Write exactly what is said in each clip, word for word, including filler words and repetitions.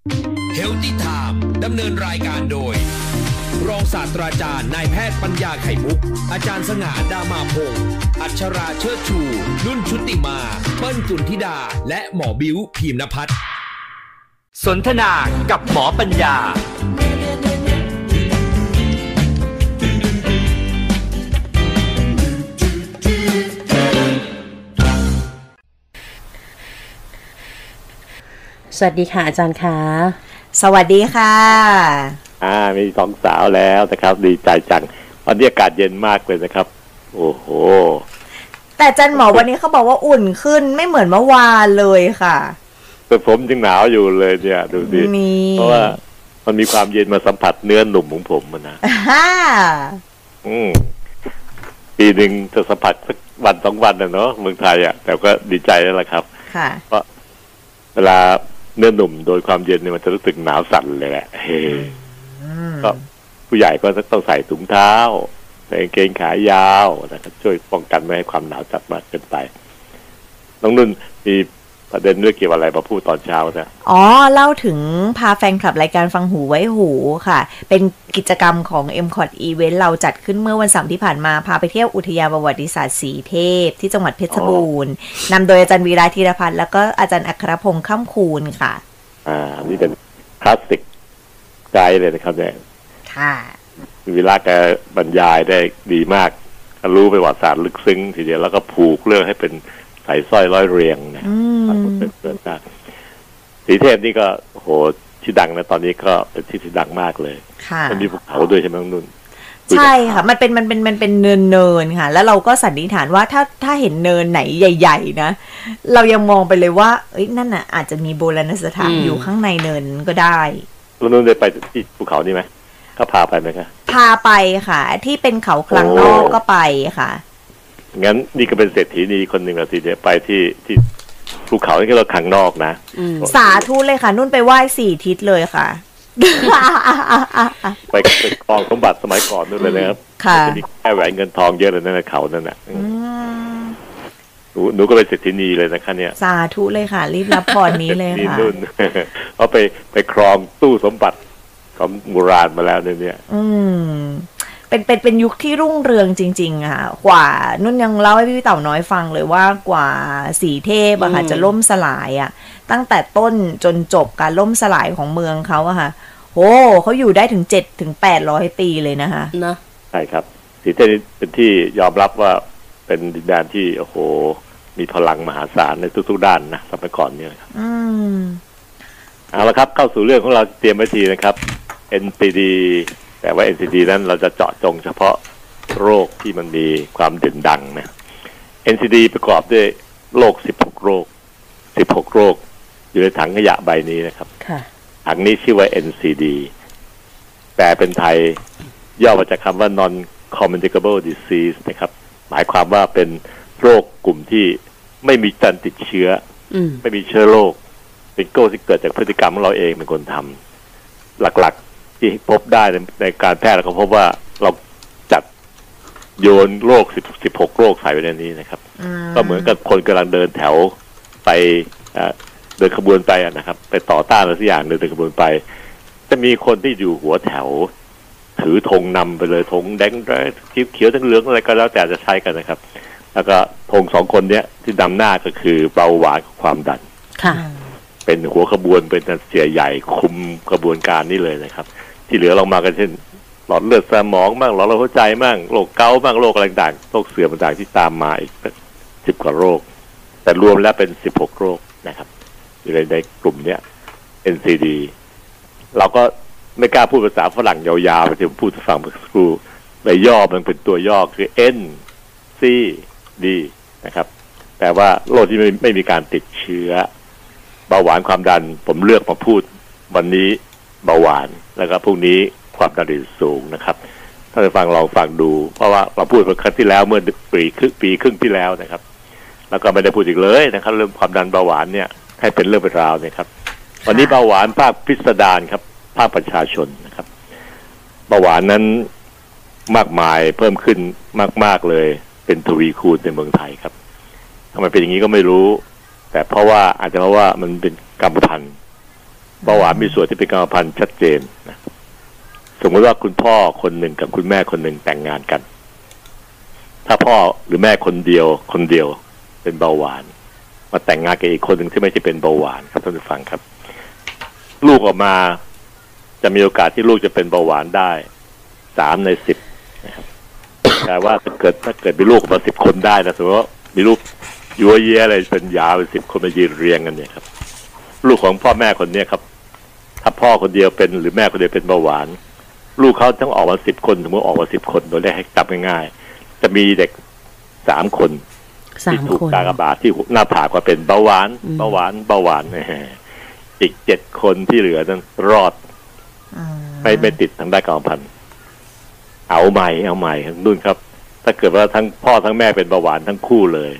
Healthy Time ดำเนินรายการโดยรองศาสตราจารย์นายแพทย์ปัญญาไข่มุกอาจารย์สง่าดามาพงศ์อัชราเชิดชูนุ่นชุติมาเปิ้ลกุลธิดาและหมอบิ้วพีมนภัทรสนทนากับหมอปัญญาสวัสดีค่ะอาจารย์คะสวัสดีค่ะอ่ามีสองสาวแล้วนะครับดีใจจังวันนี้อากาศเย็นมากเลยนะครับโอ้โหแต่อาจารย์หมอวันนี้เขาบอกว่าอุ่นขึ้นไม่เหมือนเมื่อวานเลยค่ะแต่ผมยังหนาวอยู่เลยเนี่ยดูดิเพราะว่ามันมีความเย็นมาสัมผัสเนื้อหนุ่มของผมมันนะอืมปีหนึ่งจะสัมผัสสักวันสองวันนะเนาะเมืองไทยอ่ะแต่ก็ดีใจแล้วล่ะครับค่ะเพราะเวลาเนื้อหนุ่มโดยความเย็นเนี่ยมันจะรู้สึกหนาวสั่นเลยแหละเฮ้ก็ผู้ใหญ่ก็ต้องใส่ถุงเท้าใส่กางเกงขายาวนะครับช่วยป้องกันไม่ให้ความหนาวจัดมากเกินไปน้องนุ่นมีประเด็นเรื่องเกี่ยวกับอะไรมาพูดตอนเช้านะอ๋อเล่าถึงพาแฟนคลับรายการฟังหูไว้หูค่ะเป็นกิจกรรมของ เอ็ม คอท Event เราจัดขึ้นเมื่อวันเสาร์ที่ผ่านมาพาไปเที่ยวอุทยานประวัติศาสตร์สีเทพที่จังหวัดเพชรบูรณ์นำโดยอาจารย์วีระธีรพัฒน์แล้วก็อาจารย์อัครพงษ์ค่ำคูณค่ะอ่านี่เป็นคลาสสิกไกด์เลยนะครับเนี่ยค่ะวีระแกบรรยายได้ดีมากรู้ประวัติศาสตร์ลึกซึ้งทีเดียวแล้วก็ผูกเรื่องให้เป็นสายสร้อยร้อยเรียงนะสีเทพนี่ก็โหที่ดังนะตอนนี้ก็เป็นที่ที่ดังมากเลยมันมีภูเขาด้วยใช่ไหมน้องนุ่นใช่ค่ะมันเป็นมันเป็นมันเป็นเนินเนินค่ะแล้วเราก็สันนิษฐานว่าถ้าถ้าเห็นเนินไหนใหญ่ๆนะเรายังมองไปเลยว่าเอ้ยนั่นน่ะอาจจะมีโบราณสถานอยู่ข้างในเนินก็ได้แล้วนุ่นได้ไปที่ภูเขานี่ไหมก็พาไปไหมคะพาไปค่ะที่เป็นเขาคลังนอกก็ไปค่ะงั้นนี่ก็เป็นเศรษฐีนีคนหนึ่งละทีเดียวไปที่ที่ภูเขาที่เราขังนอกนะสาธุเลยค่ะนุ่นไปไหว้สี่ทิศเลยค่ะไปไปครองสมบัติสมัยก่อนนู่นเลยนะครับจะมีแค่แหวนเงินทองเยอะเลยนั่นในเขานั่นน่ะหนูหนูก็เป็นเศรษฐีนีเลยนะคะเนี่ยสาธุเลยค่ะรีบรับพรนี้เลยค่ะนุ่นเพราะไปไปครองตู้สมบัติของโบราณมาแล้วเนี่ยอืมเป็นเป็นเป็นยุคที่รุ่งเรืองจริงๆค่ะกว่านุ่นยังเล่าให้พี่เต่าน้อยฟังเลยว่ากว่าสีเทพอะค่ะจะล่มสลายอะตั้งแต่ต้นจนจบการล่มสลายของเมืองเขาอะค่ะโหเขาอยู่ได้ถึงเจ็ดถึงแปดร้อยปีเลยนะคะนะใช่ครับสีเทพเป็นที่ยอมรับว่าเป็นดินแดนที่โอ้โหมีพลังมหาศาลในทุกๆด้านนะสมัยก่อนเนี่ยครับอืมเอาละครับเข้าสู่เรื่องของเราเตรียมไว้ทีนะครับ เอ็น ซี ดีแต่ว่า เอ็น ซี ดี นั้นเราจะเจาะจงเฉพาะโรคที่มันมีความเด่นดังนะ เอ็น ซี ดี ประกอบด้วยโรคสิบหกโรคสิบหกโรคอยู่ในถังขยะใบนี้นะครับถังนี้ชื่อว่า เอ็น ซี ดี แปลเป็นไทยย่อมาจากคำว่า non communicable disease นะครับหมายความว่าเป็นโรคกลุ่มที่ไม่มีการติดเชื้อไม่มีเชื้อโรคเป็นโรคที่เกิดจากพฤติกรรมของเราเองเป็นคนทำหลักๆที่พบได้ในในการแพทย์เราก็พบว่าเราจัดโยนโรคสิบสิบหกโรคใส่ไว้ในนี้นะครับก็เหมือนกับคนกำลังเดินแถวไปเดินขบวนไปนะครับไปต่อต้านอะไรสักอย่างเดินขบวนไปจะมีคนที่อยู่หัวแถวถือธงนำไปเลยธงแดงเขียวทั้งเหลืองอะไรก็แล้วแต่จะใช้กันนะครับแล้วก็ธงสองคนเนี้ยที่นำหน้าก็คือเบาหวานกับความดันค่ะเป็นหัวขบวนเป็นเสียใหญ่คุมกระบวนการนี้เลยนะครับที่เหลือลงมากันเช่นหลอดเลือดสมองบ้างหลอดเลือดหัวใจบ้างโรคเกาต์บ้างโรคอะไรต่างโรคเสื่อมต่างที่ตามมาอีกสิบกว่าโรคแต่รวมแล้วเป็นสิบหกโรคนะครับอยู่ในในกลุ่มเนี้ย เอ็น ซี ดี เราก็ไม่กล้าพูดภาษาฝรั่งยาวๆไปที่ผมพูดฟังเมื่อสักครู่เลยย่อมันเป็นตัวย่อคือ เอ็น ซี ดี นะครับแต่ว่าโรคที่ไม่ไม่มีการติดเชื้อเบาหวานความดันผมเลือกมาพูดวันนี้เบาหวานแล้วก็พรุ่งนี้ความดันสูงนะครับถ้าจะฟังลองฟังดูเพราะว่าเราพูดไปครั้งที่แล้วเมื่อปีครึ่งปีครึ่งที่แล้วนะครับแล้วก็ไม่ได้พูดอีกเลยนะครับเรื่องความดันเบาหวานเนี่ยให้เป็นเรื่องเป็นราวนะครับวันนี้เบาหวานภาคพิสดารครับภาคประชาชนนะครับเบาหวานนั้นมากมายเพิ่มขึ้นมากๆเลยเป็นทวีคูณในเมืองไทยครับทำไมเป็นอย่างนี้ก็ไม่รู้แต่เพราะว่าอาจจะเพราะว่ามันเป็นกรรมพันธุ์เบาหวานมีส่วนที่เป็นกรรมพันธุ์ชัดเจนนะสมมติว่าคุณพ่อคนหนึ่งกับคุณแม่คนหนึ่งแต่งงานกันถ้าพ่อหรือแม่คนเดียวคนเดียวเป็นเบาหวานมาแต่งงานกับอีกคนหนึ่งที่ไม่ใช่เป็นเบาหวานครับท่านผู้ฟังครับลูกออกมาจะมีโอกาสที่ลูกจะเป็นเบาหวานได้สามในสิบนะครับแต่ว่าถ้าเกิดถ้าเกิดมีลูกมาสิบคนได้นะสมมติว่ามีลูกยัวเยียอะไรเป็นยาวเป็นสิบคนมายืนเรียงกันเนี่ยครับลูกของพ่อแม่คนนี้ครับถ้าพ่อคนเดียวเป็นหรือแม่คนเดียวเป็นเบาหวานลูกเขาต้องออกมาสิบคนสมมติออกมาสิบคนโดยได้ให้จับง่ายๆจะมีเด็กสามคนที่ถูกกากบาทที่หน้าผากว่าเป็นเบาหวานเบาหวานเบาหวานอีกเจ็ดคนที่เหลือนั้นรอดไม่ไม่ติดทางด้านกรรมพันธุ์เอาใหม่เอาใหม่นุ่นครับถ้าเกิดว่าทั้งพ่อทั้งแม่เป็นเบาหวานทั้งคู่เลย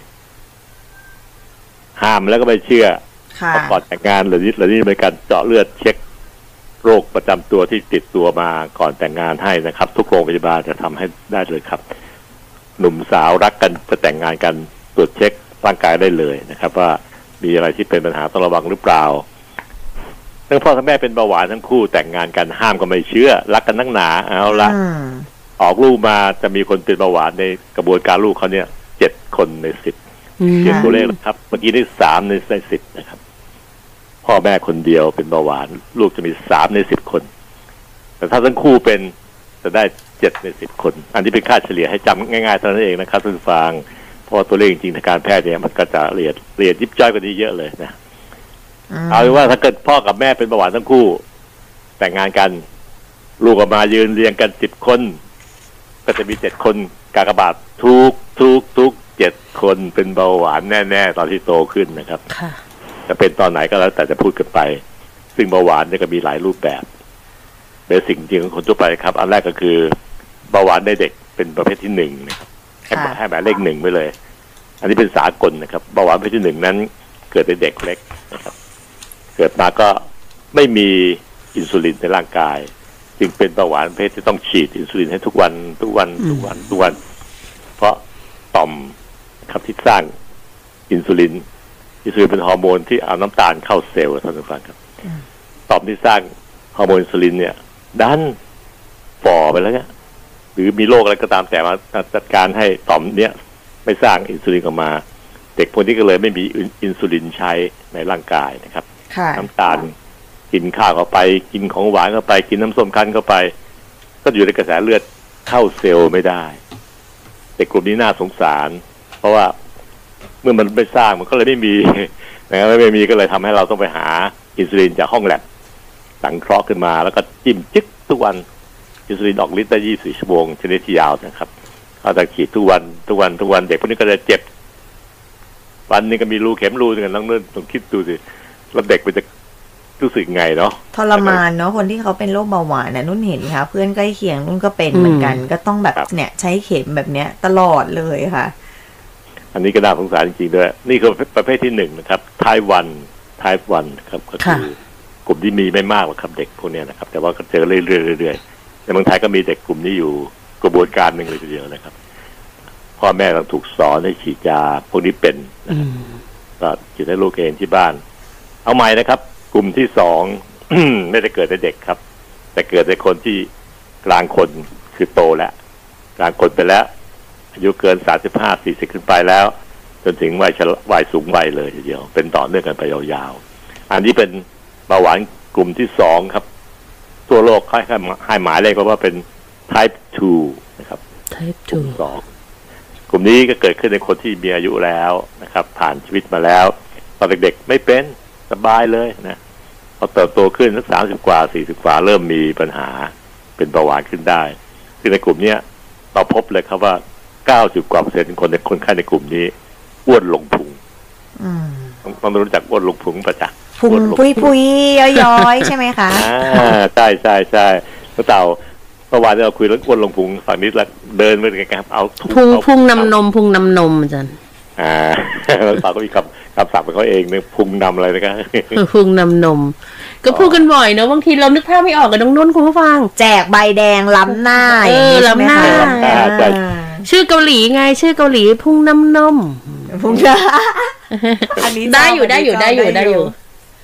ห้ามแล้วก็ไม่เชื่อก่อนแต่งงานหรือนี่หรือนี่เป็นการเจาะเลือดเช็คโรคประจำตัวที่ติดตัวมาก่อนแต่งงานให้นะครับทุกโรงพยาบาลจะทำให้ได้เลยครับหนุ่มสาวรักกันจะแต่งงานกันตรวจเช็คร่างกายได้เลยนะครับว่ามีอะไรที่เป็นปัญหาต้องระวังหรือเปล่าทั้งพ่อทั้งแม่เป็นเบาหวานทั้งคู่แต่งงานกันห้ามก็ไม่เชื่อรักกันนักหนาเอาละออกลูกมาจะมีคนเป็นเบาหวานในกระบวนการลูกเขาเนี่ยเจ็ดคนในสิบเขียนตัวเลขแล้วครับเมื่อกี้ได้สามในสิบนะครับพ่อแม่คนเดียวเป็นเบาหวานลูกจะมีสามในสิบคนแต่ถ้าทั้งคู่เป็นจะได้เจ็ดในสิบคนอันนี้เป็นค่าเฉลี่ยให้จำง่ายๆเท่านั้นเองนะครับท่านผู้ฟังเพราะตัวเลขจริงๆทางการแพทย์เนี่ยมันก็จะละเอียดละเอียดยิบย่อยกว่านี้เยอะเลยนะเอาเป็นว่าถ้าเกิดพ่อกับแม่เป็นเบาหวานทั้งคู่แต่งงานกันลูกออกมายืนเรียงกันสิบคนก็จะมีเจ็ดคนกากบาททุกทุกทุกเจ็ดคนเป็นเบาหวานแน่ๆตอนที่โตขึ้นนะครับจะเป็นตอนไหนก็แล้วแต่จะพูดกันไปซึ่งเบาหวานเนี่ยก็มีหลายรูปแบบเบสิกจริงของคนทั่วไปครับอันแรกก็คือเบาหวานในเด็กเป็นประเภทที่หนึ่งนะครับให้ให้หมายเลขหนึ่งไปเลยอันนี้เป็นสากลนะครับเบาหวานประเภทที่หนึ่งนั้นเกิดในเด็กเล็กนะครับเกิดมาก็ไม่มีอินซูลินในร่างกายจึงเป็นเบาหวานประเภทที่ต้องฉีดอินซูลินให้ทุกวันทุกวันทุกวันทุกวันเพราะต่อมครับที่สร้างอินซูลินอินซูลินเป็นฮอร์โมนที่เอาน้ำตาลเข้าเซลล์ท่านผู้ฟังครับต่อมที่สร้างฮอร์โมนอินซูลินเนี่ยดันฝ่อไปแล้วเนี่ยหรือมีโรคอะไรก็ตามแต่มาจัดการให้ต่อมเนี้ยไม่สร้างอินซูลินออกมาเด็กพวกนี้ก็เลยไม่มีอินซูลินใช้ในร่างกายนะครับน้ำตาลกินข้าวเข้าไปกินของหวานเข้าไปกินน้ำส้มคั้นเข้าไปก็อยู่ในกระแสเลือดเข้าเซลล์ไม่ได้แต่กลุ่มนี้น่าสงสารเพราะว่าเมื่อมันไม่สร้างมันก็เลยไม่มีนะครับไม่มีก็เลยทำให้เราต้องไปหาอินซูลินจากห้องแลบสังเคราะห์ขึ้นมาแล้วก็จิ้มจึ๊กทุกวันอินซูลินออกฤทธิ์ได้ยี่สิบสี่ชั่วโมงชนิดที่ยาวนะครับเขาจะฉีดทุกวันทุกวันทุกวันเด็กพวกนี้ก็จะเจ็บวันนี้ก็มีรูเข็มรูนึงกันต้องเลื่อนต้องคิดดูสิแล้วเด็กมันจะรู้สึกไงเนาะทรมานเนาะคนที่เขาเป็นโรคเบาหวานน่ะนุ่นเห็นค่ะเพื่อนใกล้เคียงนุ่นก็เป็นเหมือนกันก็ต้องแบบเนี่ยใช้เข็มแบบเนี้ยตลอดเลยค่ะอันนี้ก็น่าสงสารจริงๆด้วยนี่คือประเภทที่หนึ่งนะครับไทป์วันไทป์วันครับก็คือกลุ่มที่มีไม่มากหรอกครับเด็กพวกนี้นะครับแต่ว่าก็เจอเรื่อยๆเรื่อยๆในเมืองไทยก็มีเด็กกลุ่มนี้อยู่กระบวนการหนึ่งเลยทีเดียวนะครับพ่อแม่ต้องถูกสอนให้ฉีดยาพวกนี้เป็นก็ฉีดให้ลูกเองที่บ้านเอาใหม่นะครับกลุ่มที่สอง ไม่ได้เกิดในเด็กครับแต่เกิดในคนที่กลางคนคือโตแล้วกลางคนไปแล้วอายุเกินสามสิบห้าสี่สิบขึ้นไปแล้วจนถึงวัยวัยสูงวัยเลยทีเดียวเป็นต่อเนื่องกันไปยาวๆอันนี้เป็นเบาหวานกลุ่มที่สองครับทั่วโลกให้ให้หมายเลขว่าเป็น type ทู นะครับ type ทูสองกลุ่มนี้ก็เกิดขึ้นในคนที่มีอายุแล้วนะครับผ่านชีวิตมาแล้วตอนเด็กๆไม่เป็นสบายเลยนะพอเติบโตขึ้นสักสามสิบกว่าสี่สิบกว่าเริ่มมีปัญหาเป็นเบาหวานขึ้นได้คือในกลุ่มนี้เราพบเลยครับว่าเก้าสิบกว่าเปอร์เซ็นต์คนในคนไข้ในกลุ่มนี้อ้วนลงพุงต้องต้องรู้จักอ้วนลงพุงประจักษ์พุงพุยพุยย้อยๆใช่ไหมคะอ่าใช่ใช่ใช่แล้วเต่าเมื่อวานเราคุยเรื่องอ้วนลงพุงฝั่งนี้แล้วเดินไปกันครับเอาพุงพุงนำนมพุงนำนมอาจารย์อ่าแล้วเต่าก็มีคำคำศัพท์ของเขาเองเนี่ยพุงนำอะไรนะครับพุงนำนมก็พูดกันบ่อยเนอะบางทีเรานึกภาพไม่ออกกับน้องนุ่นคุณผู้ฟังแจกใบแดงล้ำหน้าเออล้ำหน้าชื่อเกาหลีไงชื่อเกาหลีพุงนำนมพุงอันนี้ได้อยู่ได้อยู่ได้อยู่ได้อยู่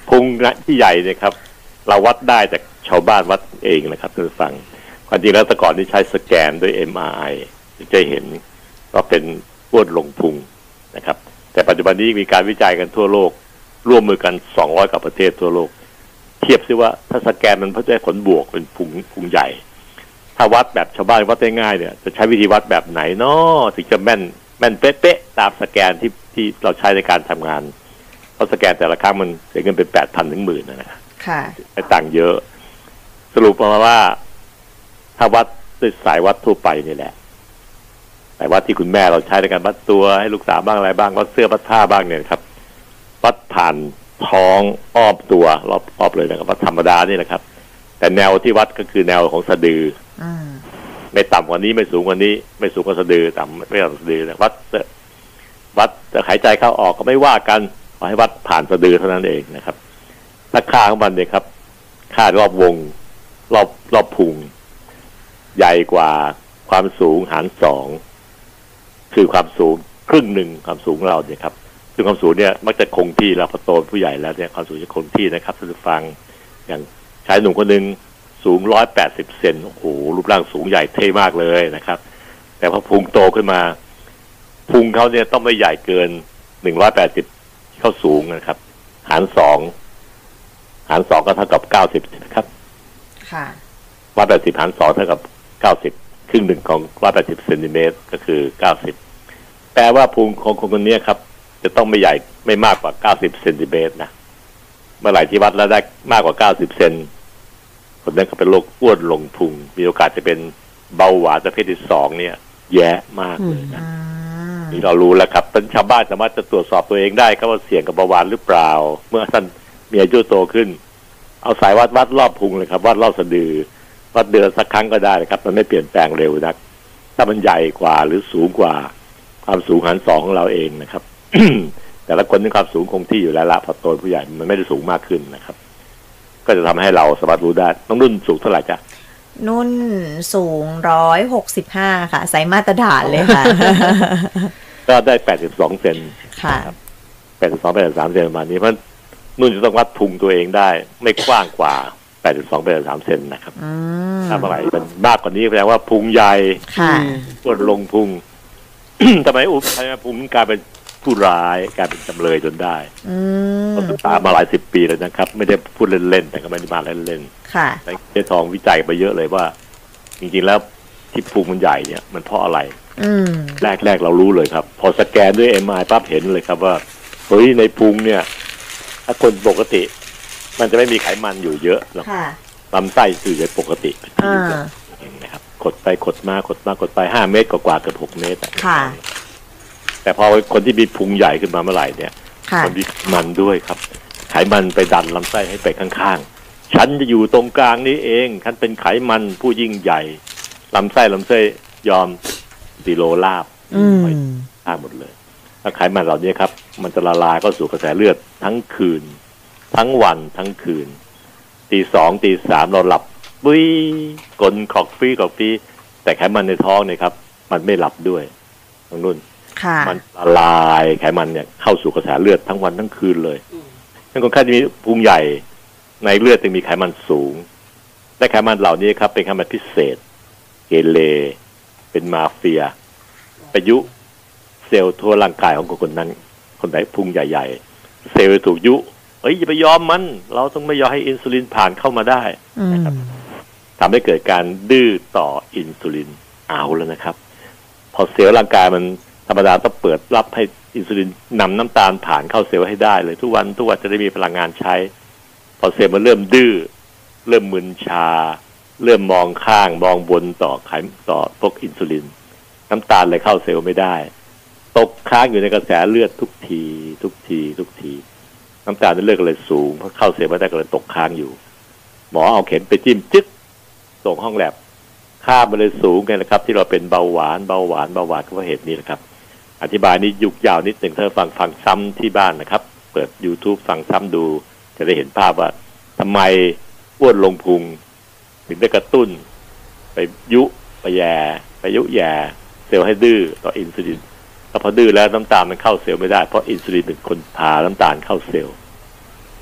พุงที่ใหญ่เนี่ยครับเราวัดได้จากชาวบ้านวัดเองนะครับท่านผู้ฟังความจริงแล้วแต่ก่อนที่ใช้สแกนด้วย เอ็ม อาร์ ไอ จะเห็นก็เป็นอ้วนลงพุงนะครับแต่ปัจจุบันนี้มีการวิจัยกันทั่วโลกร่วมมือกันสองร้อยกว่าประเทศทั่วโลกเทียบซิว่าถ้าสแกนมันเพื่อได้ผลบวกเป็นพุงพุงใหญ่ถ้าวัดแบบชาวบ้านวัดได้ง่ายเนี่ยจะใช้วิธีวัดแบบไหนเนาะถึงจะแม่นแม่นเป๊ะๆตามสแกนที่ที่เราใช้ในการทำงานเพราะสแกนแต่ละครั้งมันเสียเงินเป็นแปดพันถึงหมื่นนะครับค่ะไปต่างเยอะสรุปมาว่าถ้าวัดด้วยสายวัดทั่วไปนี่แหละสายวัดที่คุณแม่เราใช้ในการวัดตัวให้ลูกสาวบ้างอะไรบ้างวัดเสื้อวัดผ้าบ้างเนี่ยครับวัดผ่านท้องอ้อมตัวรอบรอบเลยนะครับวัดธรรมดานี่แหละครับแต่แนวที่วัดก็คือแนวของสะดือไม่ต่ำกว่านี้ไม่สูงกว่านี้ไม่สูงกว่าสะดือต่ำไม่ต่ำสะดือวัดวัดจะหายใจเข้าออกก็ไม่ว่ากันขอให้วัดผ่านสะดือเท่านั้นเองนะครับถ้าค่าของมันเนี่ยครับค่ารอบวงรอบรอบพุงใหญ่กว่าความสูงหารสองคือความสูงครึ่งหนึ่งความสูงเราเนี่ยครับซึ่งความสูงเนี่ยมักจะคงที่เราพอโตผู้ใหญ่แล้วเนี่ยความสูงจะคงที่นะครับท่านผู้ฟังอย่างชายหนุ่มคนหนึ่งสูงร้อยแปดสิบเซนโอ้โหรูปร่างสูงใหญ่เท่มากเลยนะครับแต่พอพุงโตขึ้นมาพุงเขาเนี่ยต้องไม่ใหญ่เกินหนึ่งร้อยแปดสิบเข้าสูงนะครับหารสองหารสองก็เท่ากับเก้าสิบนะครับค่ะร้อยแปดสิบหารสองเท่ากับเก้าสิบครึ่งหนึ่งของร้อยแปดสิบเซนติเมตรก็คือเก้าสิบแปลว่าพุงของคนคนนี้ครับจะต้องไม่ใหญ่ไม่มากกว่าเก้าสิบเซนติเมตรนะเมื่อไหร่ที่วัดแล้วได้มากกว่าเก้าสิบเซนคนนั้นก็เป็นโรคอ้วนลงพุงมีโอกาสจะเป็นเบาหวานประเภทที่สองเนี่ยแย่มากเลยนะนี่เรารู้แล้วครับเป็นชาวบ้านสามารถจะตรวจสอบตัวเองได้ครับว่าเสี่ยงกับเบาหวานหรือเปล่าเมื่อท่านมีอายุโตขึ้นเอาสายวัดวัดรอบพุงเลยครับวัดรอบสะดือวัดเดือนสักครั้งก็ได้ครับมันไม่เปลี่ยนแปลงเร็วนักถ้ามันใหญ่กว่าหรือสูงกว่าความสูงหารสองของเราเองนะครับ แต่ละคนมีความสูงคงที่อยู่แล้วละพอโตผู้ใหญ่มันไม่ได้สูงมากขึ้นนะครับก็จะทำให้เราสามารถรู้ได้น้องนุ่นสูงเท่าไหร่จ๊ะนุ่นสูงร้อยหกสิบห้าค่ะไซส์มาตรฐานเลยค่ะก็ได้แปดสิบสองเซนค่ะแปดสิบสองแปดสิบสามเซนประมาณนี้เพราะนุ่นจะต้องวัดพุงตัวเองได้ไม่กว้างกว่าแปดสิบสอง แปดสิบสามเซนนะครับถ้าเมื่อไหร่มันมากกว่านี้แปลว่าพุงใหญ่อ้วนลงพุง ทำไมอุ้มทำไมพุงกลายเป็นผู้ร้ายกลายเป็นจำเลยจนได้เราศึกษามาหลายสิบปีแล้วนะครับไม่ได้พูดเล่นๆแต่ก็ไม่ได้มาเล่นๆค่ะเจ๊ทองวิจัยไปเยอะเลยว่าจริงๆแล้วที่พุงมันใหญ่เนี่ยมันเพราะอะไรแรกๆเรารู้เลยครับพอสแกนด้วย เอ็ม อาร์ ไอ ปั๊บเห็นเลยครับว่าเฮ้ยในพุงเนี่ยถ้าคนปกติมันจะไม่มีไขมันอยู่เยอะหรอกลำไส้คือจะปกตินะครับขดไปขดมาขดมาขดไปห้าเมตรกว่าๆเกือบหกเมตรแต่พอคนที่มีพุงใหญ่ขึ้นมาเมื่อไหร่เนี่ยมันมีมันด้วยครับไขมันไปดันลำไส้ให้ไปข้างๆฉันจะอยู่ตรงกลางนี้เองฉันเป็นไขมันผู้ยิ่งใหญ่ลำไส้ลำไส้ยอมติโลลาบไปข้างหมดเลยแล้วไขมันเหล่านี้ครับมันจะละลายเข้าสู่กระแสเลือดทั้งคืนทั้งวันทั้งคืนตีสองตีสามเราหลับปุ้ยกลขอกฟีขอกฟีแต่ไขมันในท้องเนี่ยครับมันไม่หลับด้วยตรงนู้นมันละลายไขมันเนี่ยเข้าสู่กระแสเลือดทั้งวันทั้งคืนเลยทั้งคนไข้ที่มีพุงใหญ่ในเลือดจึงมีไขมันสูงและไขมันเหล่านี้ครับเป็นไขมันพิเศษเกเรเป็นมาเฟียไปยุเซลล์ทั่วร่างกายของคนนั้นคนไหนพุงใหญ่ๆเซลล์ถูกยุเอ้ยอย่าไปยอมมันเราต้องไม่ยอมให้อินซูลินผ่านเข้ามาได้นะครับทำให้เกิดการดื้อต่ออินซูลินเอาแล้วนะครับพอเซลล์ร่างกายมันธรรมดาต้องเปิดรับให้อินซูลินนำน้ำตาลผ่านเข้าเซลล์ให้ได้เลยทุกวันทุกวันจะได้มีพลังงานใช้พอเซลล์มันเริ่มดื้อเริ่มมึนชาเริ่มมองข้างมองบนต่อไขต่อพวกอินซูลินน้ำตาลเลยเข้าเซลล์ไม่ได้ตกค้างอยู่ในกระแสเลือดทุกทีทุกทีทุกทีน้ำตาลในเลือดก็เลยสูงเพราะเข้าเซลล์ไม่ได้ก็เลยตกค้างอยู่หมอเอาเข็มไปจิ้มจึ๊กส่งห้องแลบค่ามันเลยสูงไงนะครับที่เราเป็นเบาหวานเบาหวานเบาหวานก็เพราะเหตุนี้นะครับอธิบายนี้ยุกยาวนิดหนึ่งถ้าฟังฟังซ้ำที่บ้านนะครับเปิด YouTube ฟังซ้ำดูจะได้เห็นภาพว่าทำไมอ้วนลงพุงถึงได้กระตุ้นไปยุไปแย่ไปยุแย่เซลล์ให้ดื้อต่ออินซูลินแล้วพอดื้อแล้วน้ำตาลมันเข้าเซลล์ไม่ได้เพราะอินซูลินเป็นคนพาน้ำตาลเข้าเซลล์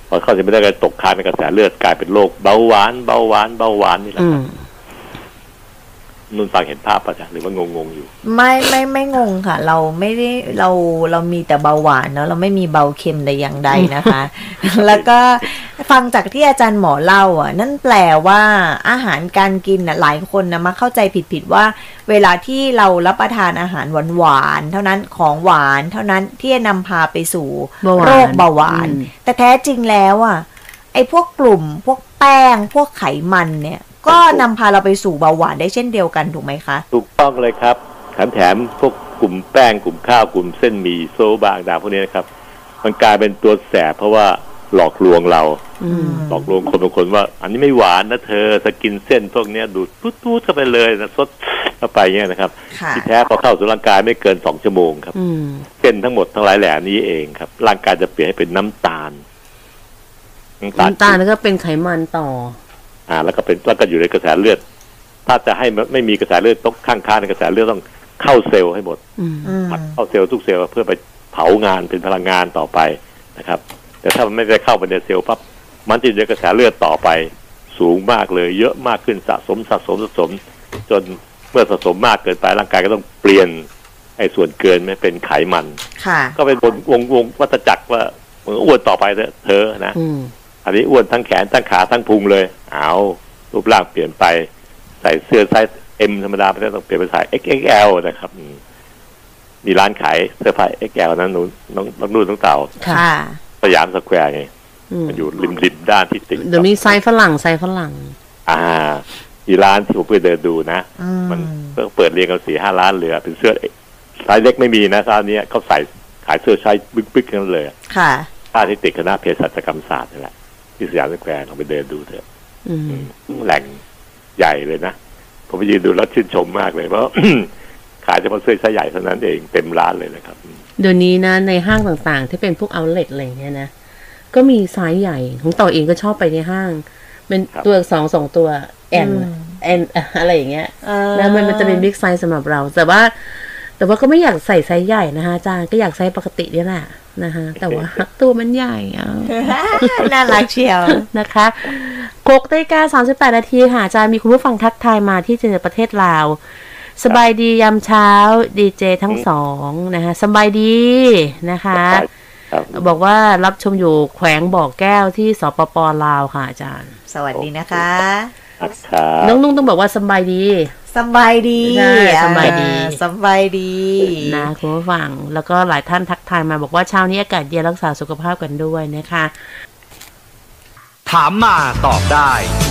พอเข้าใจไม่ได้ก็ตกค้างในกระแสเลือดกลายเป็นโรคเบาหวานเบาหวานเบาหวานนี่แหละครับนุ่นฟังเห็นภาพป่ะจ๊ะหรือว่างงๆอยู่ไม่ไม่ไม่งงค่ะเราไม่ได้เราเรามีแต่เบาหวานเนาะเราไม่มีเบาเค็มใดอย่างใดนะคะ แล้วก็ฟังจากที่อาจารย์หมอเล่าอ่ะนั่นแปลว่าอาหารการกินน่ะหลายคนนะมาเข้าใจผิดๆว่าเวลาที่เรารับประทานอาหารหวานๆเท่านั้นของหวานเท่านั้นที่จะนำพาไปสู่โรคเบาหวานแต่แท้จริงแล้วอ่ะไอ้พวกกลุ่มพวกแป้งพวกไขมันเนี่ยก็นำพาเราไปสู่เบาหวานได้เช่นเดียวกันถูกไหมคะถูกต้องเลยครับแถมแถมพวกกลุ่มแป้งกลุ่มข้าวกลุ่มเส้นหมี่โซบะต่างพวกนี้นะครับมันกลายเป็นตัวแสบเพราะว่าหลอกลวงเราหลอกลวงคนบางคนว่าอันนี้ไม่หวานนะเธอสกินเส้นพวกนี้ดูดตุ๊ดๆเข้าไปเลยนะซดเข้าไปเงี้ยนะครับที่แท้พอเข้าสู่ร่างกายไม่เกินสองชั่วโมงครับเส้นทั้งหมดทั้งหลายแหล่นี้เองครับร่างกายจะเปลี่ยนให้เป็นน้ำตาลน้ำตาลน้ำตาลแล้วก็เป็นไขมันต่ออ่าแล้วก็เป็นแล้วก็อยู่ในกระแสเลือดถ้าจะให้ไม่มีกระแสเลือดต้องข้างค้าในกระแสเลือดต้องเข้าเซลล์ให้หมดเข้าเซลล์ทุกเซลล์เพื่อไปเผางานเป็นพลังงานต่อไปนะครับแต่ถ้ามันไม่ได้เข้าไปในเซลล์ปั๊บมันจะอยู่ในกระแสเลือดต่อไปสูงมากเลยเยอะมากขึ้นสะสมสะสมสะสมจนเมื่อสะสมมากเกินไปร่างกายก็ต้องเปลี่ยนไอ้ส่วนเกินไม่เป็นไขมันก็เป็นวงวงวงวัฏจักรว่าอ้วนต่อไปเถอะเธอนะอันนี้อ้วนทั้งแขนทั้งขาทั้งพุงเลยเอารูปร่างเปลี่ยนไปใส่เสื้อไซส์ M ธรรมดาไม่ได้ต้องเปลี่ยนเป็นสาย เอ็กซ์ เอ็กซ์ แอล นะครับมีร้านขายเสื้อผ้า เอ็กซ์ แอล นั้นน้องน้องนุ่นน้องเต่าสยามสแควร์ไงมันอยู่ริมริมด้านที่ติดเดี๋ยวมีไซส์ฝรั่งไซส์ฝรั่งอ่ามีร้านที่ผมไปเดินดูนะมันเปิดเรียงกันสี่ห้าร้านเหลือเป็นเสื้อไซส์เล็กไม่มีนะร้านนี้เขาใส่ขายเสื้อไซส์บิ๊กๆกันเลยค่ะถ้าที่ติดคณะเภสัชกรรมศาสตร์นี่แหละที่สยามสแควร์ลองไปเดินดูเถอะแหล่งใหญ่เลยนะผมไปยืนดูแล้วชื่นชมมากเลยเพราะ ขายเฉพาะเสื้อไซส์ใหญ่เท่านั้นเองเต็มร้านเลยนะครับเดี๋ยวนี้นะในห้างต่างๆที่เป็นพวกเอาท์เล็ตอะไรเงี้ยนะก็มีไซส์ใหญ่ของต่อเองก็ชอบไปในห้างเป็นตัวสองสองตัวแอนแอนอะไรอย่างเงี้ยแล้วมันมันจะเป็นบิ๊กไซส์สำหรับเราแต่ว่าแต่ว่าก็ไม่อยากใส่ไซส์ใหญ่นะคะอาจารย์ก็อยากไซส์ปกตินี่แหละนะคะแต่ว่าตัวมันใหญ่อ่ะน่ารักเชียวนะคะหกนาฬิกาสามสิบแปดนาทีค่ะอาจารย์มีคุณผู้ฟังทักทายมาที่ประเทศลาวสบายดียามเช้าดีเจทั้งสองนะคะสบายดีนะคะบอกว่ารับชมอยู่แขวงบ่อแก้วที่สปป.ลาวค่ะอาจารย์สวัสดีนะคะน้องนุ่งต้องบอกว่าสบายดีสบายดีสบายดีสบายดีนะคุณผู้ฟังแล้วก็หลายท่านทักทายมาบอกว่าเช้านี้อากาศเย็นรักษาสุขภาพกันด้วยนะคะถามมาตอบได้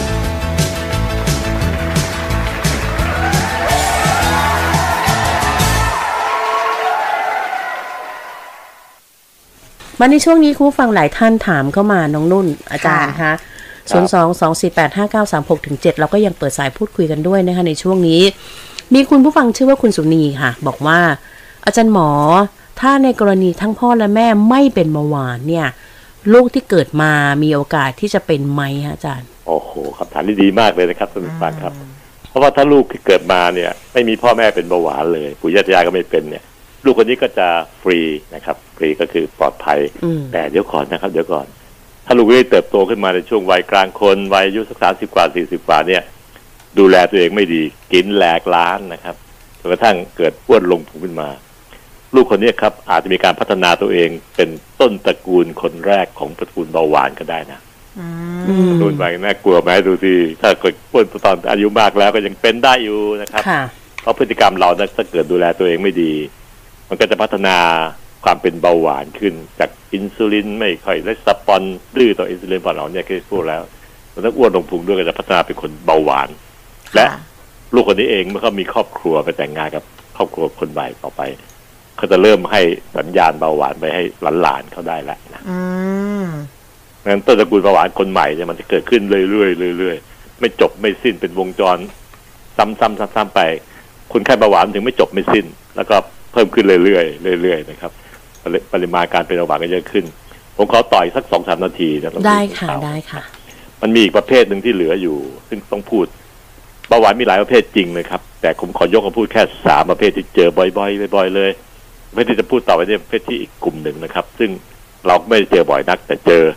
มาในช่วงนี้คุณผู้ฟังหลายท่านถามเข้ามาน้องนุ่นอาจารย์คะศูนย์ สอง สอง สี่ แปด ห้า เก้า สาม หก ถึง เจ็ดเราก็ยังเปิดสายพูดคุยกันด้วยนะคะในช่วงนี้มีคุณผู้ฟังชื่อว่าคุณสุนีค่ะบอกว่าอาจารย์หมอถ้าในกรณีทั้งพ่อและแม่ไม่เป็นเบาหวานเนี่ยลูกที่เกิดมามีโอกาสที่จะเป็นไหมฮะอาจารย์โอ้โหคำถามที่ดีมากเลยนะครับท่านผู้ฟังครับเพราะว่าถ้าลูกที่เกิดมาเนี่ยไม่มีพ่อแม่เป็นเบาหวานเลยปู่ย่าตายายก็ไม่เป็นเนี่ยลูกคนนี้ก็จะฟรีนะครับฟรีก็คือปลอดภัยแต่เดี๋ยวก่อนนะครับเดี๋ยวก่อนถ้าลูกได้เติบโตขึ้นมาในช่วงวัยกลางคนวัยอายุสักสามสิบกว่าสี่สิบกว่าเนี่ยดูแลตัวเองไม่ดีกินแหลกล้านนะครับจนกระทั่งเกิดอ้วนลงพุงขึ้นมาลูกคนนี้ครับอาจจะมีการพัฒนาตัวเองเป็นต้นตระกูลคนแรกของตระกูลเบาหวานก็ได้นะดูไปน่ากลัวไหมดูสิถ้าเกิดอ้วนตอนอายุมากแล้วก็ยังเป็นได้อยู่นะครับเพราะพฤติกรรมเราถ้าเกิดดูแลตัวเองไม่ดีมันก็จะพัฒนาความเป็นเบาหวานขึ้นจากอินซูลินไม่ค่อยได้สปอนดื้อต่ออินซูลินพอเราเนี่ยคือพูดแล้วมันต้องอ้วนลงพุงด้วยก็จะพัฒนาเป็นคนเบาหวานและลูกคนนี้เองเมื่อเขามีครอบครัวไปแต่งงานกับครอบครัวคนใหม่ต่อไปเขาจะเริ่มให้สัญญาณเบาหวานไปให้หลานๆเขาได้แล้วนะงั้นต้นตระกูลเบาหวานคนใหม่เนี่ยมันจะเกิดขึ้นเรื่อยๆเรื่อยๆไม่จบไม่สิ้นเป็นวงจรซ้ำๆๆๆไปคนไข้เบาหวานถึงไม่จบไม่สิ้นแล้วก็เพิ่มขึ้นเรื่อยๆเรื่อยๆนะครับปริมาณการเป็นเบาหวานก็เยอะขึ้นผมขอต่อยสัก สองถึงสาม นาทีนะได้ค่ะได้ค่ะมันมีอีกประเภทหนึ่งที่เหลืออยู่ซึ่งต้องพูดเบาหวานมีหลายประเภทจริงเลยครับแต่ผมขอยกมาพูดแค่สามประเภทที่เจอบ่อยๆบ่อยๆเลยไม่ได้จะพูดต่อไปในประเภทที่อีกกลุ่มหนึ่งนะครับซึ่งเราไม่ได้เจอบ่อยนักแต่เจอ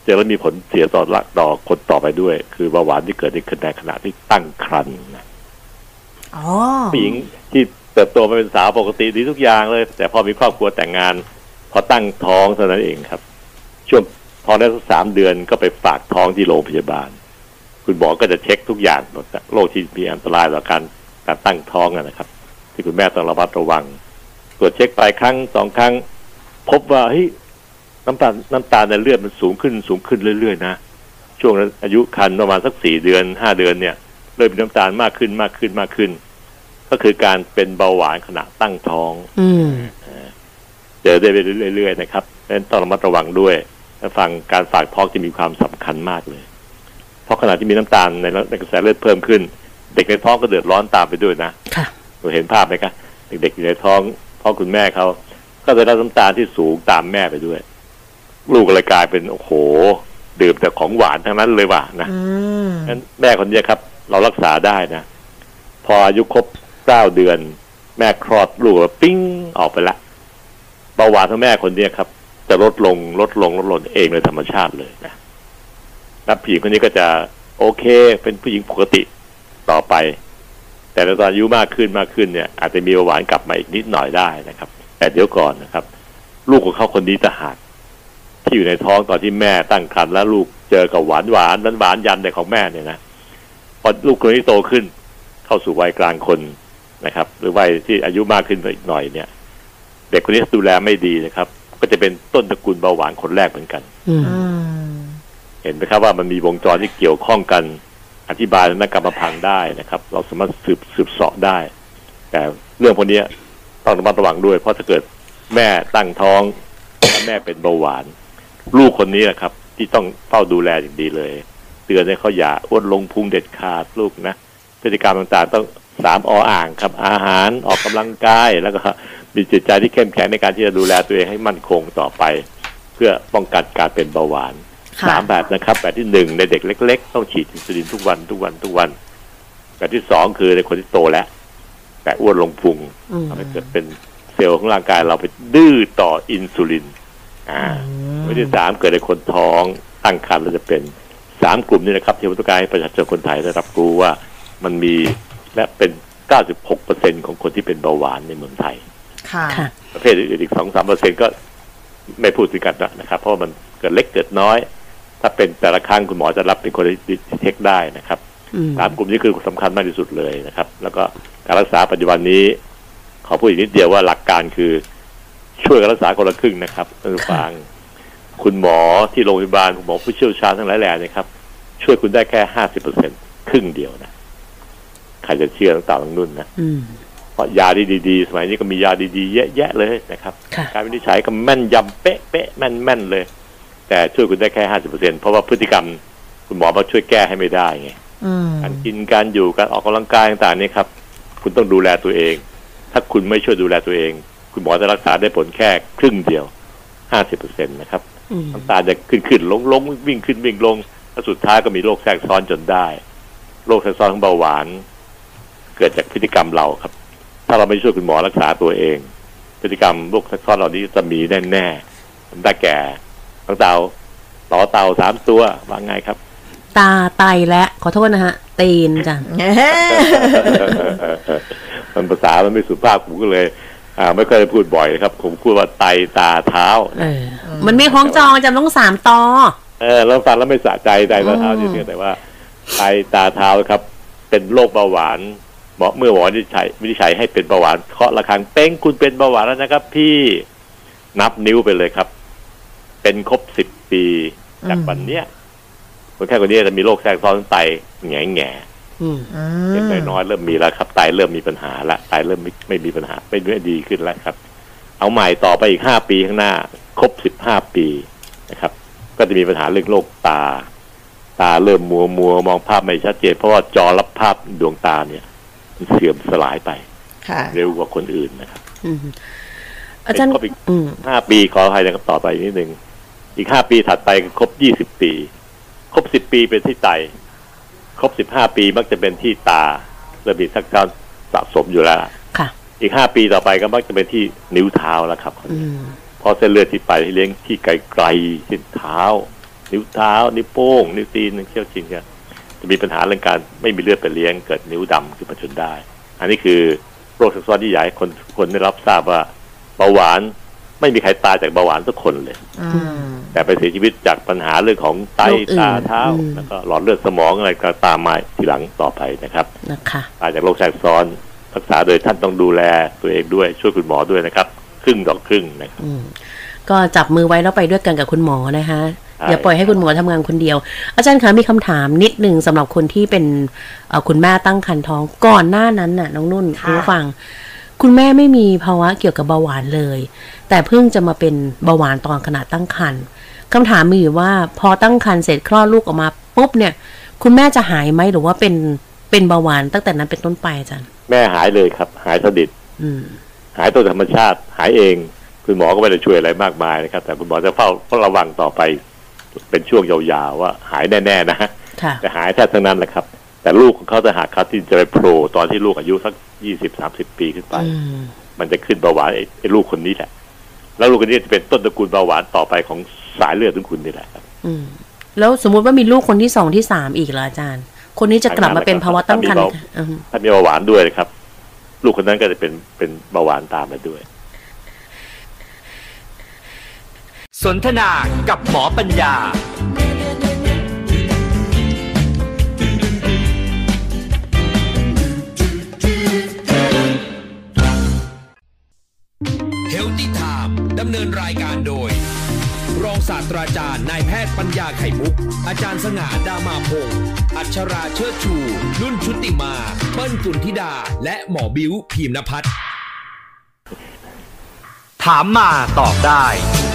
เจอแล้วมีผลเสียต่อละต่อคนต่อไปด้วยคือเบาหวานที่เกิดในขณะที่ตั้งครรภ์นะผู้หญิงที่เติบโตมาเป็นสาวปกติดีทุกอย่างเลยแต่พอมีครอบครัวแต่งงานพอตั้งท้องเท่านั้นเองครับช่วงท้องได้สักสามเดือนก็ไปฝากท้องที่โรงพยาบาลคุณหมอก็จะเช็คทุกอย่างหมดโรคที่มีอันตรายต่อการการตั้งท้องนะครับที่คุณแม่ต้องระมัดระวังตรวจเช็คไปครั้งสองครั้งพบว่าเฮ้ยน้ำตาลน้ำตาลในเลือดมันสูงขึ้นสูงขึ้นเรื่อยๆนะช่วงอายุครรภ์ประมาณสักสี่เดือนห้าเดือนเนี่ยเริ่มมีน้ำตาลมากขึ้นมากขึ้นมากขึ้นก็คือการเป็นเบาหวานขณะตั้งท้องเจอได้ไปเรื่อยๆนะครับดังนั้นต้องระมัดระวังด้วยและฟังการฝากท้องจะมีความสำคัญมากเลยเพราะขณะที่มีน้ำตาลในในกระแสเลือดเพิ่มขึ้นเด็กในท้องก็เดือดร้อนตามไปด้วยนะเราเห็นภาพไหมครับเด็กๆอยู่ในท้องท้องคุณแม่เขาก็จะได้น้ำตาลที่สูงตามแม่ไปด้วยลูกเลยกลายเป็นโอ้โหดื่มแต่ของหวานทั้งนั้นเลยว่ะนะงั้นแม่คนนี้ครับเรารักษาได้นะพออายุครบเก้าเดือนแม่คลอดลูกปิ้งออกไปละเบาหวานของแม่คนนี้ครับจะลดลงลดลงลดลงเองโดยธรรมชาติเลยนะแล้วผู้หญิงคนนี้ก็จะโอเคเป็นผู้หญิงปกติต่อไปแต่ในตอนอายุมากขึ้นมากขึ้นเนี่ยอาจจะมีเบาหวานกลับมาอีกนิดหน่อยได้นะครับแต่เดี๋ยวก่อนนะครับลูกของเขาคนนี้ต่างหากที่อยู่ในท้องตอนที่แม่ตั้งครรภ์แล้วลูกเจอกับหวานหวานนั้นหวานยันในของแม่เนี่ยนะพอลูกคนนี้โตขึ้นเข้าสู่วัยกลางคนนะครับหรือวัยที่อายุมากขึ้นไปอีกหน่อยเนี่ยเด็กคนนี้ดูแลไม่ดีนะครับก็จะเป็นต้นตระกูลเบาหวานคนแรกเหมือนกันเห็นไหมครับว่ามันมีวงจรที่เกี่ยวข้องกันอธิบายนักกรรมพันธุ์ได้นะครับเราสามารถสืบสืบเสาะได้แต่เรื่องพวกนี้ต้องระมัดระวังด้วยเพราะถ้าเกิดแม่ตั้งท้องและแม่เป็นเบาหวานลูกคนนี้แหละครับที่ต้องเฝ้าดูแลอย่างดีเลยเตือนให้เขาอย่าอ้วนลงพุงเด็ดขาดลูกนะพฤติกรรมต่างๆต้องสามออ่างครับอาหารออกกำลังกายแล้วก็มีจิตใจที่เข้มแข็งในการที่จะดูแลตัวเองให้มั่นคงต่อไปเพื่อป้องกันการเป็นเบาหวานสามแบบนะครับแบบที่หนึ่งในเด็กเล็กๆต้องฉีดอินซูลินทุกวันทุกวันทุกวันแบบที่สองคือในคนที่โตแล้วแต่อ้วนลงพุงทำให้เกิดเป็นเซลล์ของร่างกายเราไปดื้อต่ออินซูลินอ่าแบบที่สามเกิดในคนท้องตั้งครรภ์แล้วจะเป็นสามกลุ่มนี้นะครับที่ผมต้องการให้ประชาชนคนไทยได้รับรู้ว่ามันมีและเป็น เก้าสิบหกเปอร์เซ็นต์ ของคนที่เป็นเบาหวานในเมืองไทยค่ะประเภทอื่นอีก สองถึงสามเปอร์เซ็นต์ ก็ไม่พูดถึงกันนะครับเพราะมันเกิดเล็กเกิดน้อยถ้าเป็นแต่ละครั้งคุณหมอจะรับเป็นคนที่เทคได้นะครับสามกลุ่มนี้คือสำคัญมากที่สุดเลยนะครับแล้วก็การรักษาปัจจุบันนี้ขอพูดอีกนิดเดียวว่าหลักการคือช่วยกันรักษาคนละครึ่งนะครับท่านผู้ฟังคุณหมอที่โรงพยาบาลคุณหมอผู้เชี่ยวชาญทั้งหลายแหล่นะครับช่วยคุณได้แค่ ห้าสิบเปอร์เซ็นต์ ครึ่งเดียวนะใครจะเชื่อต่างๆนุ่นนะเพราะยาดีๆสมัยนี้ก็มียาดีๆเยอะแยะเลยนะครับการวินิจฉัยก็แม่นยำเป๊ะๆแม่นๆเลยแต่ช่วยคุณได้แค่ ห้าสิบเปอร์เซ็นต์ เพราะว่าพฤติกรรมคุณหมอมาช่วยแก้ให้ไม่ได้ไงการกินการอยู่การออกกำลังกายต่างๆนี่ครับคุณต้องดูแลตัวเองถ้าคุณไม่ช่วยดูแลตัวเองคุณหมอจะรักษาได้ผลแค่ครึ่งเดียว ห้าสิบเปอร์เซ็นต์ นะครับน้ำตาจะขึ้นขึ้นลงลงวิ่งขึ้นวิ่งลงแล้วสุดท้ายก็มีโรคแทรกซ้อนจนได้โรคแทรกซ้อนของเบาหวานเกิดจากพฤติกรรมเราครับถ้าเราไม่ช่วยคุณหมอรักษาตัวเองพฤติกรรมโรคแทรกซ้อนเหล่านี้จะมีแน่ๆได้แก่ตั้งเต่าต่อเต่าสามตัวว่าไงครับตาไตและขอโทษนะฮะตีนจ้ะมันภาษามันไม่สุภาพผมก็เลยอ่าไม่เคยพูดบ่อยครับผมพูดว่าไตตาเท้าเออมันไม่คล้องจองจำต้องสามตอเออแล้วฟังแล้วไม่สะใจไตตาเท้าจริงๆแต่ว่าไตตาเท้าครับเป็นโรคเบาหวานหมอเมื่อหมอวินิจฉัยวินิจฉัยให้เป็นเบาหวานเคาะระฆังเป้งคุณเป็นเบาหวานแล้วนะครับพี่นับนิ้วไปเลยครับเป็นครบสิบปีจากวันเนี้ยคนแค่คนนี้จะมีโรคแทรกซ้อนไตแง่แง่เล็กน้อยเริ่มมีแล้วครับไตเริ่มมีปัญหาละไตเริ่มไม่ไม่มีปัญหาไม่ไม่ดีขึ้นแล้วครับเอาใหม่ต่อไปอีกห้าปีข้างหน้าครบสิบห้าปีนะครับก็จะมีปัญหาเรื่องโรคตาตาเริ่มมัวมัวมองภาพไม่ชัดเจนเพราะว่าจอรับภาพดวงตาเนี่ยมันเสื่อมสลายไปเร็วกว่าคนอื่นนะครับอาจารย์ห้าปีขออภัยนะครับต่อไปนิดนึงอีกห้าปีถัดไปครบยี่สิบปีครบสิบปีเป็นที่ไตครบสิบห้าปีมักจะเป็นที่ตาเริ่มมีสักการสะสมอยู่แล้วค่ะอีกห้าปีต่อไปก็มักจะเป็นที่นิ้วเท้าแล้วครับเพราะเส้นเลือดที่ไปที่เลี้ยงที่ไกลๆเส้นเท้านิ้วเท้านิ้วโป้งนิ้วตีนนิ้วเขี้ยวชินกันจะมีปัญหาเรื่องการไม่มีเลือดไปเลี้ยงเกิดนิ้วดำขึ้นมาจนได้อันนี้คือโรคแทรกซ้อนที่ใหญ่คนคนได้รับทราบว่าเบาหวานไม่มีใครตายจากเบาหวานทุกคนเลยแต่ไปเสียชีวิตจากปัญหาเรื่องของไตตาเท้าแล้วก็หลอดเลือดสมองอะไรก็ตามมาทีหลังต่อไปนะครับตายจากโรคแทรกซ้อนรักษาโดยท่านต้องดูแลตัวเองด้วยช่วยคุณหมอด้วยนะครับครึ่งต่อครึ่งนะครับก็จับมือไว้แล้วไปด้วยกันกับคุณหมอนะคะอย่าปล่อยให้คุณหมอทำงานคนเดียวอาจารย์คะมีคำถามนิดนึงสำหรับคนที่เป็นคุณแม่ตั้งครรภ์ท้องก่อนหน้านั้นน่ะน้องนุ่นคุณผู้ฟังคุณแม่ไม่มีภาวะเกี่ยวกับเบาหวานเลยแต่เพิ่งจะมาเป็นเบาหวานตอนขณะตั้งครรภ์คำถามมีอยู่ว่าพอตั้งครรภ์เสร็จคลอดลูกออกมาปุ๊บเนี่ยคุณแม่จะหายไหมหรือว่าเป็นเป็นเบาหวานตั้งแต่นั้นเป็นต้นไปอาจารย์แม่หายเลยครับหายสนิทหายตัวธรรมชาติหายเองคุณหมอก็ไม่ได้ช่วยอะไรมากมายนะครับแต่คุณหมอจะเฝ้าเฝ้าระวังต่อไปเป็นช่วงยาวๆว่าหายแน่ๆนะแต่หายแทบทั้งนั้นแหละครับแต่ลูกของเขาจะหากเขาที่จะไปโผล่ตอนที่ลูกอายุสักยี่สิบสามสิบปีขึ้นไปมันจะขึ้นเบาหวานไอ้ลูกคนนี้แหละแล้วลูกคนนี้จะเป็นต้นตระกูลเบาหวานต่อไปของสายเลือดของคุณนี่แหละครับแล้วสมมุติว่ามีลูกคนที่สองที่สามอีกเหรออาจารย์คนนี้จะกลับมาเป็นภาวะตั้งครรภ์ถ้ามีเบาหวานด้วยนะครับลูกคนนั้นก็จะเป็นเป็นเบาหวานตามมาด้วยสนทนากับหมอปัญญาเฮลตี้ไทม์ดำเนินรายการโดยรองศาสตราจารย์นายแพทย์ปัญญาไข่มุกอาจารย์สง่าดามาพงศ์อัชราเชิดชูนุ่นชุติมาเปิ้ลกุลธิดาและหมอบิ้วพิมพ์นภัทรถามมาตอบได้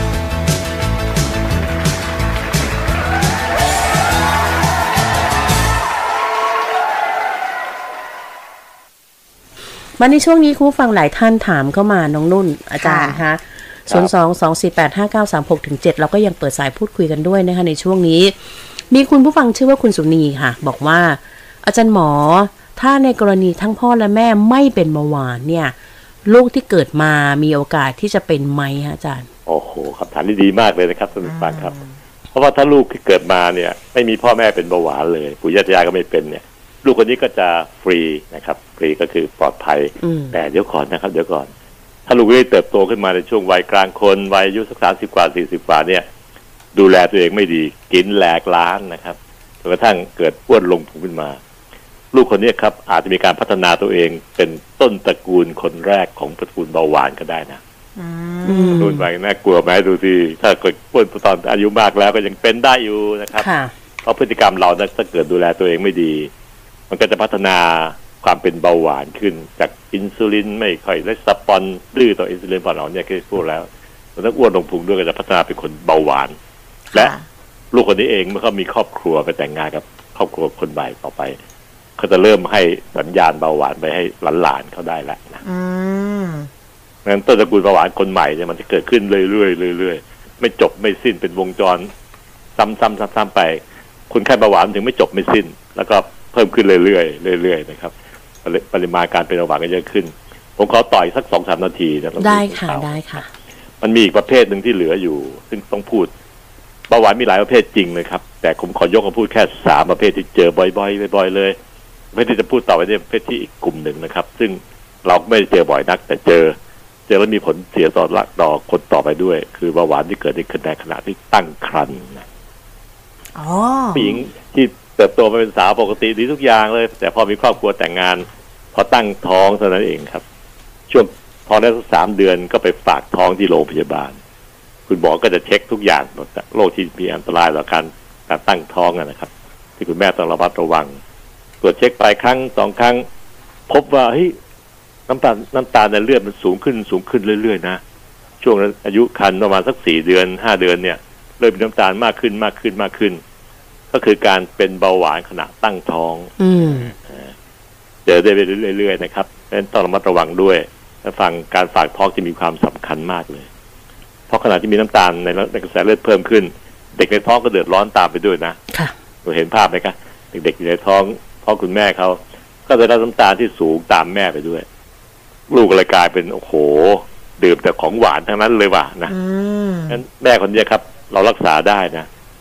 มาในช่วงนี้คุณผู้ฟังหลายท่านถามเข้ามาน้องนุ่นอาจารย์คะศูนย์ สอง สอง สี่ แปด ห้า เก้า สาม หก ถึง เจ็ดเราก็ยังเปิดสายพูดคุยกันด้วยนะคะในช่วงนี้มีคุณผู้ฟังชื่อว่าคุณสุนีค่ะบอกว่าอาจารย์หมอถ้าในกรณีทั้งพ่อและแม่ไม่เป็นเบาหวานเนี่ยลูกที่เกิดมามีโอกาสที่จะเป็นไหมฮะอาจารย์โอ้โหคำถามที่ดีมากเลยนะครับท่านผู้ฟังครับเพราะว่าถ้าลูกที่เกิดมาเนี่ยไม่มีพ่อแม่เป็นเบาหวานเลยปู่ย่าตายายก็ไม่เป็นเนี่ยลูกคนนี้ก็จะฟรีนะครับฟรีก็คือปลอดภัยแต่เดี๋ยวก่อนนะครับเดี๋ยวก่อนถ้าลูกได้เติบโตขึ้นมาในช่วงวัยกลางคนวัยอายุสักสามสิบกว่าสี่สิบกว่าเนี่ยดูแลตัวเองไม่ดีกินแหลกล้านนะครับจนกระทั่งเกิดอ้วนลงพุงขึ้นมาลูกคนนี้ครับอาจจะมีการพัฒนาตัวเองเป็นต้นตระกูลคนแรกของตระกูลเบาหวานก็ได้นะรุ่นวัยน่ากลัวไหมดูสิถ้าเกิดอ้วนตอนอายุมากแล้วก็ยังเป็นได้อยู่นะครับเพราะพฤติกรรมเราถ้าเกิดดูแลตัวเองไม่ดีมันก็จะพัฒนาความเป็นเบาหวานขึ้นจากอินซูลินไม่ค่อยได้สปอนดื้อต่ออินซูลินพอเราเนี่ยคือพูดแล้วมันต้องอ้วนลงพุงด้วยก็จะพัฒนาเป็นคนเบาหวานและลูกคนนี้เองเมื่อเขามีครอบครัวไปแต่งงานกับครอบครัวคนใหม่ต่อไปเขาจะเริ่มให้สัญญาณเบาหวานไปให้หลานๆเขาได้แล้วนะงั้นต้นตระกูลเบาหวานคนใหม่เนี่ยมันจะเกิดขึ้นเรื่อยๆเรื่อยๆไม่จบไม่สิ้นเป็นวงจรซ้ำๆๆๆไปคนไข้เบาหวานถึงไม่จบไม่สิ้นแล้วก็เพิ่มขึ้นเรื่อยๆเรื่อยๆนะครับปริมาณการเป็นเบาหวานก็เยอะขึ้นผมขอต่อยสักสองสามนาทีนะได้ค่ะได้ค่ะมันมีอีกประเภทหนึ่งที่เหลืออยู่ซึ่งต้องพูดเบาหวานมีหลายประเภทจริงเลยครับแต่ผมขอยกมาพูดแค่สามประเภทที่เจอบ่อยๆบ่อยๆเลยประเภทที่จะพูดต่อไปเนี่ยประเภทที่อีกกลุ่มหนึ่งนะครับซึ่งเราไม่ได้เจอบ่อยนักแต่เจอเจอแล้วมีผลเสียต่อละต่อคนต่อไปด้วยคือเบาหวานที่เกิดในขณะที่ตั้งครรภ์นะผู้หญิงที่เติบโตมาเป็นสาวปกติดีทุกอย่างเลยแต่พอมีครอบครัวแต่งงานพอตั้งท้องเท่านั้นเองครับช่วงท้องได้สักสามเดือนก็ไปฝากท้องที่โรงพยาบาลคุณหมอก็จะเช็คทุกอย่างโรคที่มีอันตรายต่อการการตั้งท้องนะครับที่คุณแม่ต้องระมัดระวังตรวจเช็คไปครั้งสองครั้งพบว่าเฮ้ยน้ำตาลน้ำตาลในเลือดมันสูงขึ้นสูงขึ้นเรื่อยๆนะช่วงอายุครรภ์ประมาณสักสี่เดือนห้าเดือนเนี่ยเริ่มมีน้ำตาลมากขึ้นมากขึ้นมากขึ้นก็คือการเป็นเบาหวานขณะตั้งท้องเจอได้ไปเรื่อยๆนะครับดังนั้นต้องระมัดระวังด้วยและฟังการฝากท้องจะมีความสำคัญมากเลยเพราะขณะที่มีน้ำตาลในกระแสเลือดเพิ่มขึ้นเด็กในท้องก็เดือดร้อนตามไปด้วยนะเราเห็นภาพไหมครับเด็กๆอยู่ในท้องพ่อคุณแม่เขาก็จะได้น้ำตาลที่สูงตามแม่ไปด้วยลูกก็เลยกลายเป็นโอ้โหดื่มแต่ของหวานทั้งนั้นเลยว่ะนะงั้นแม่คนนี้ครับเรารักษาได้นะ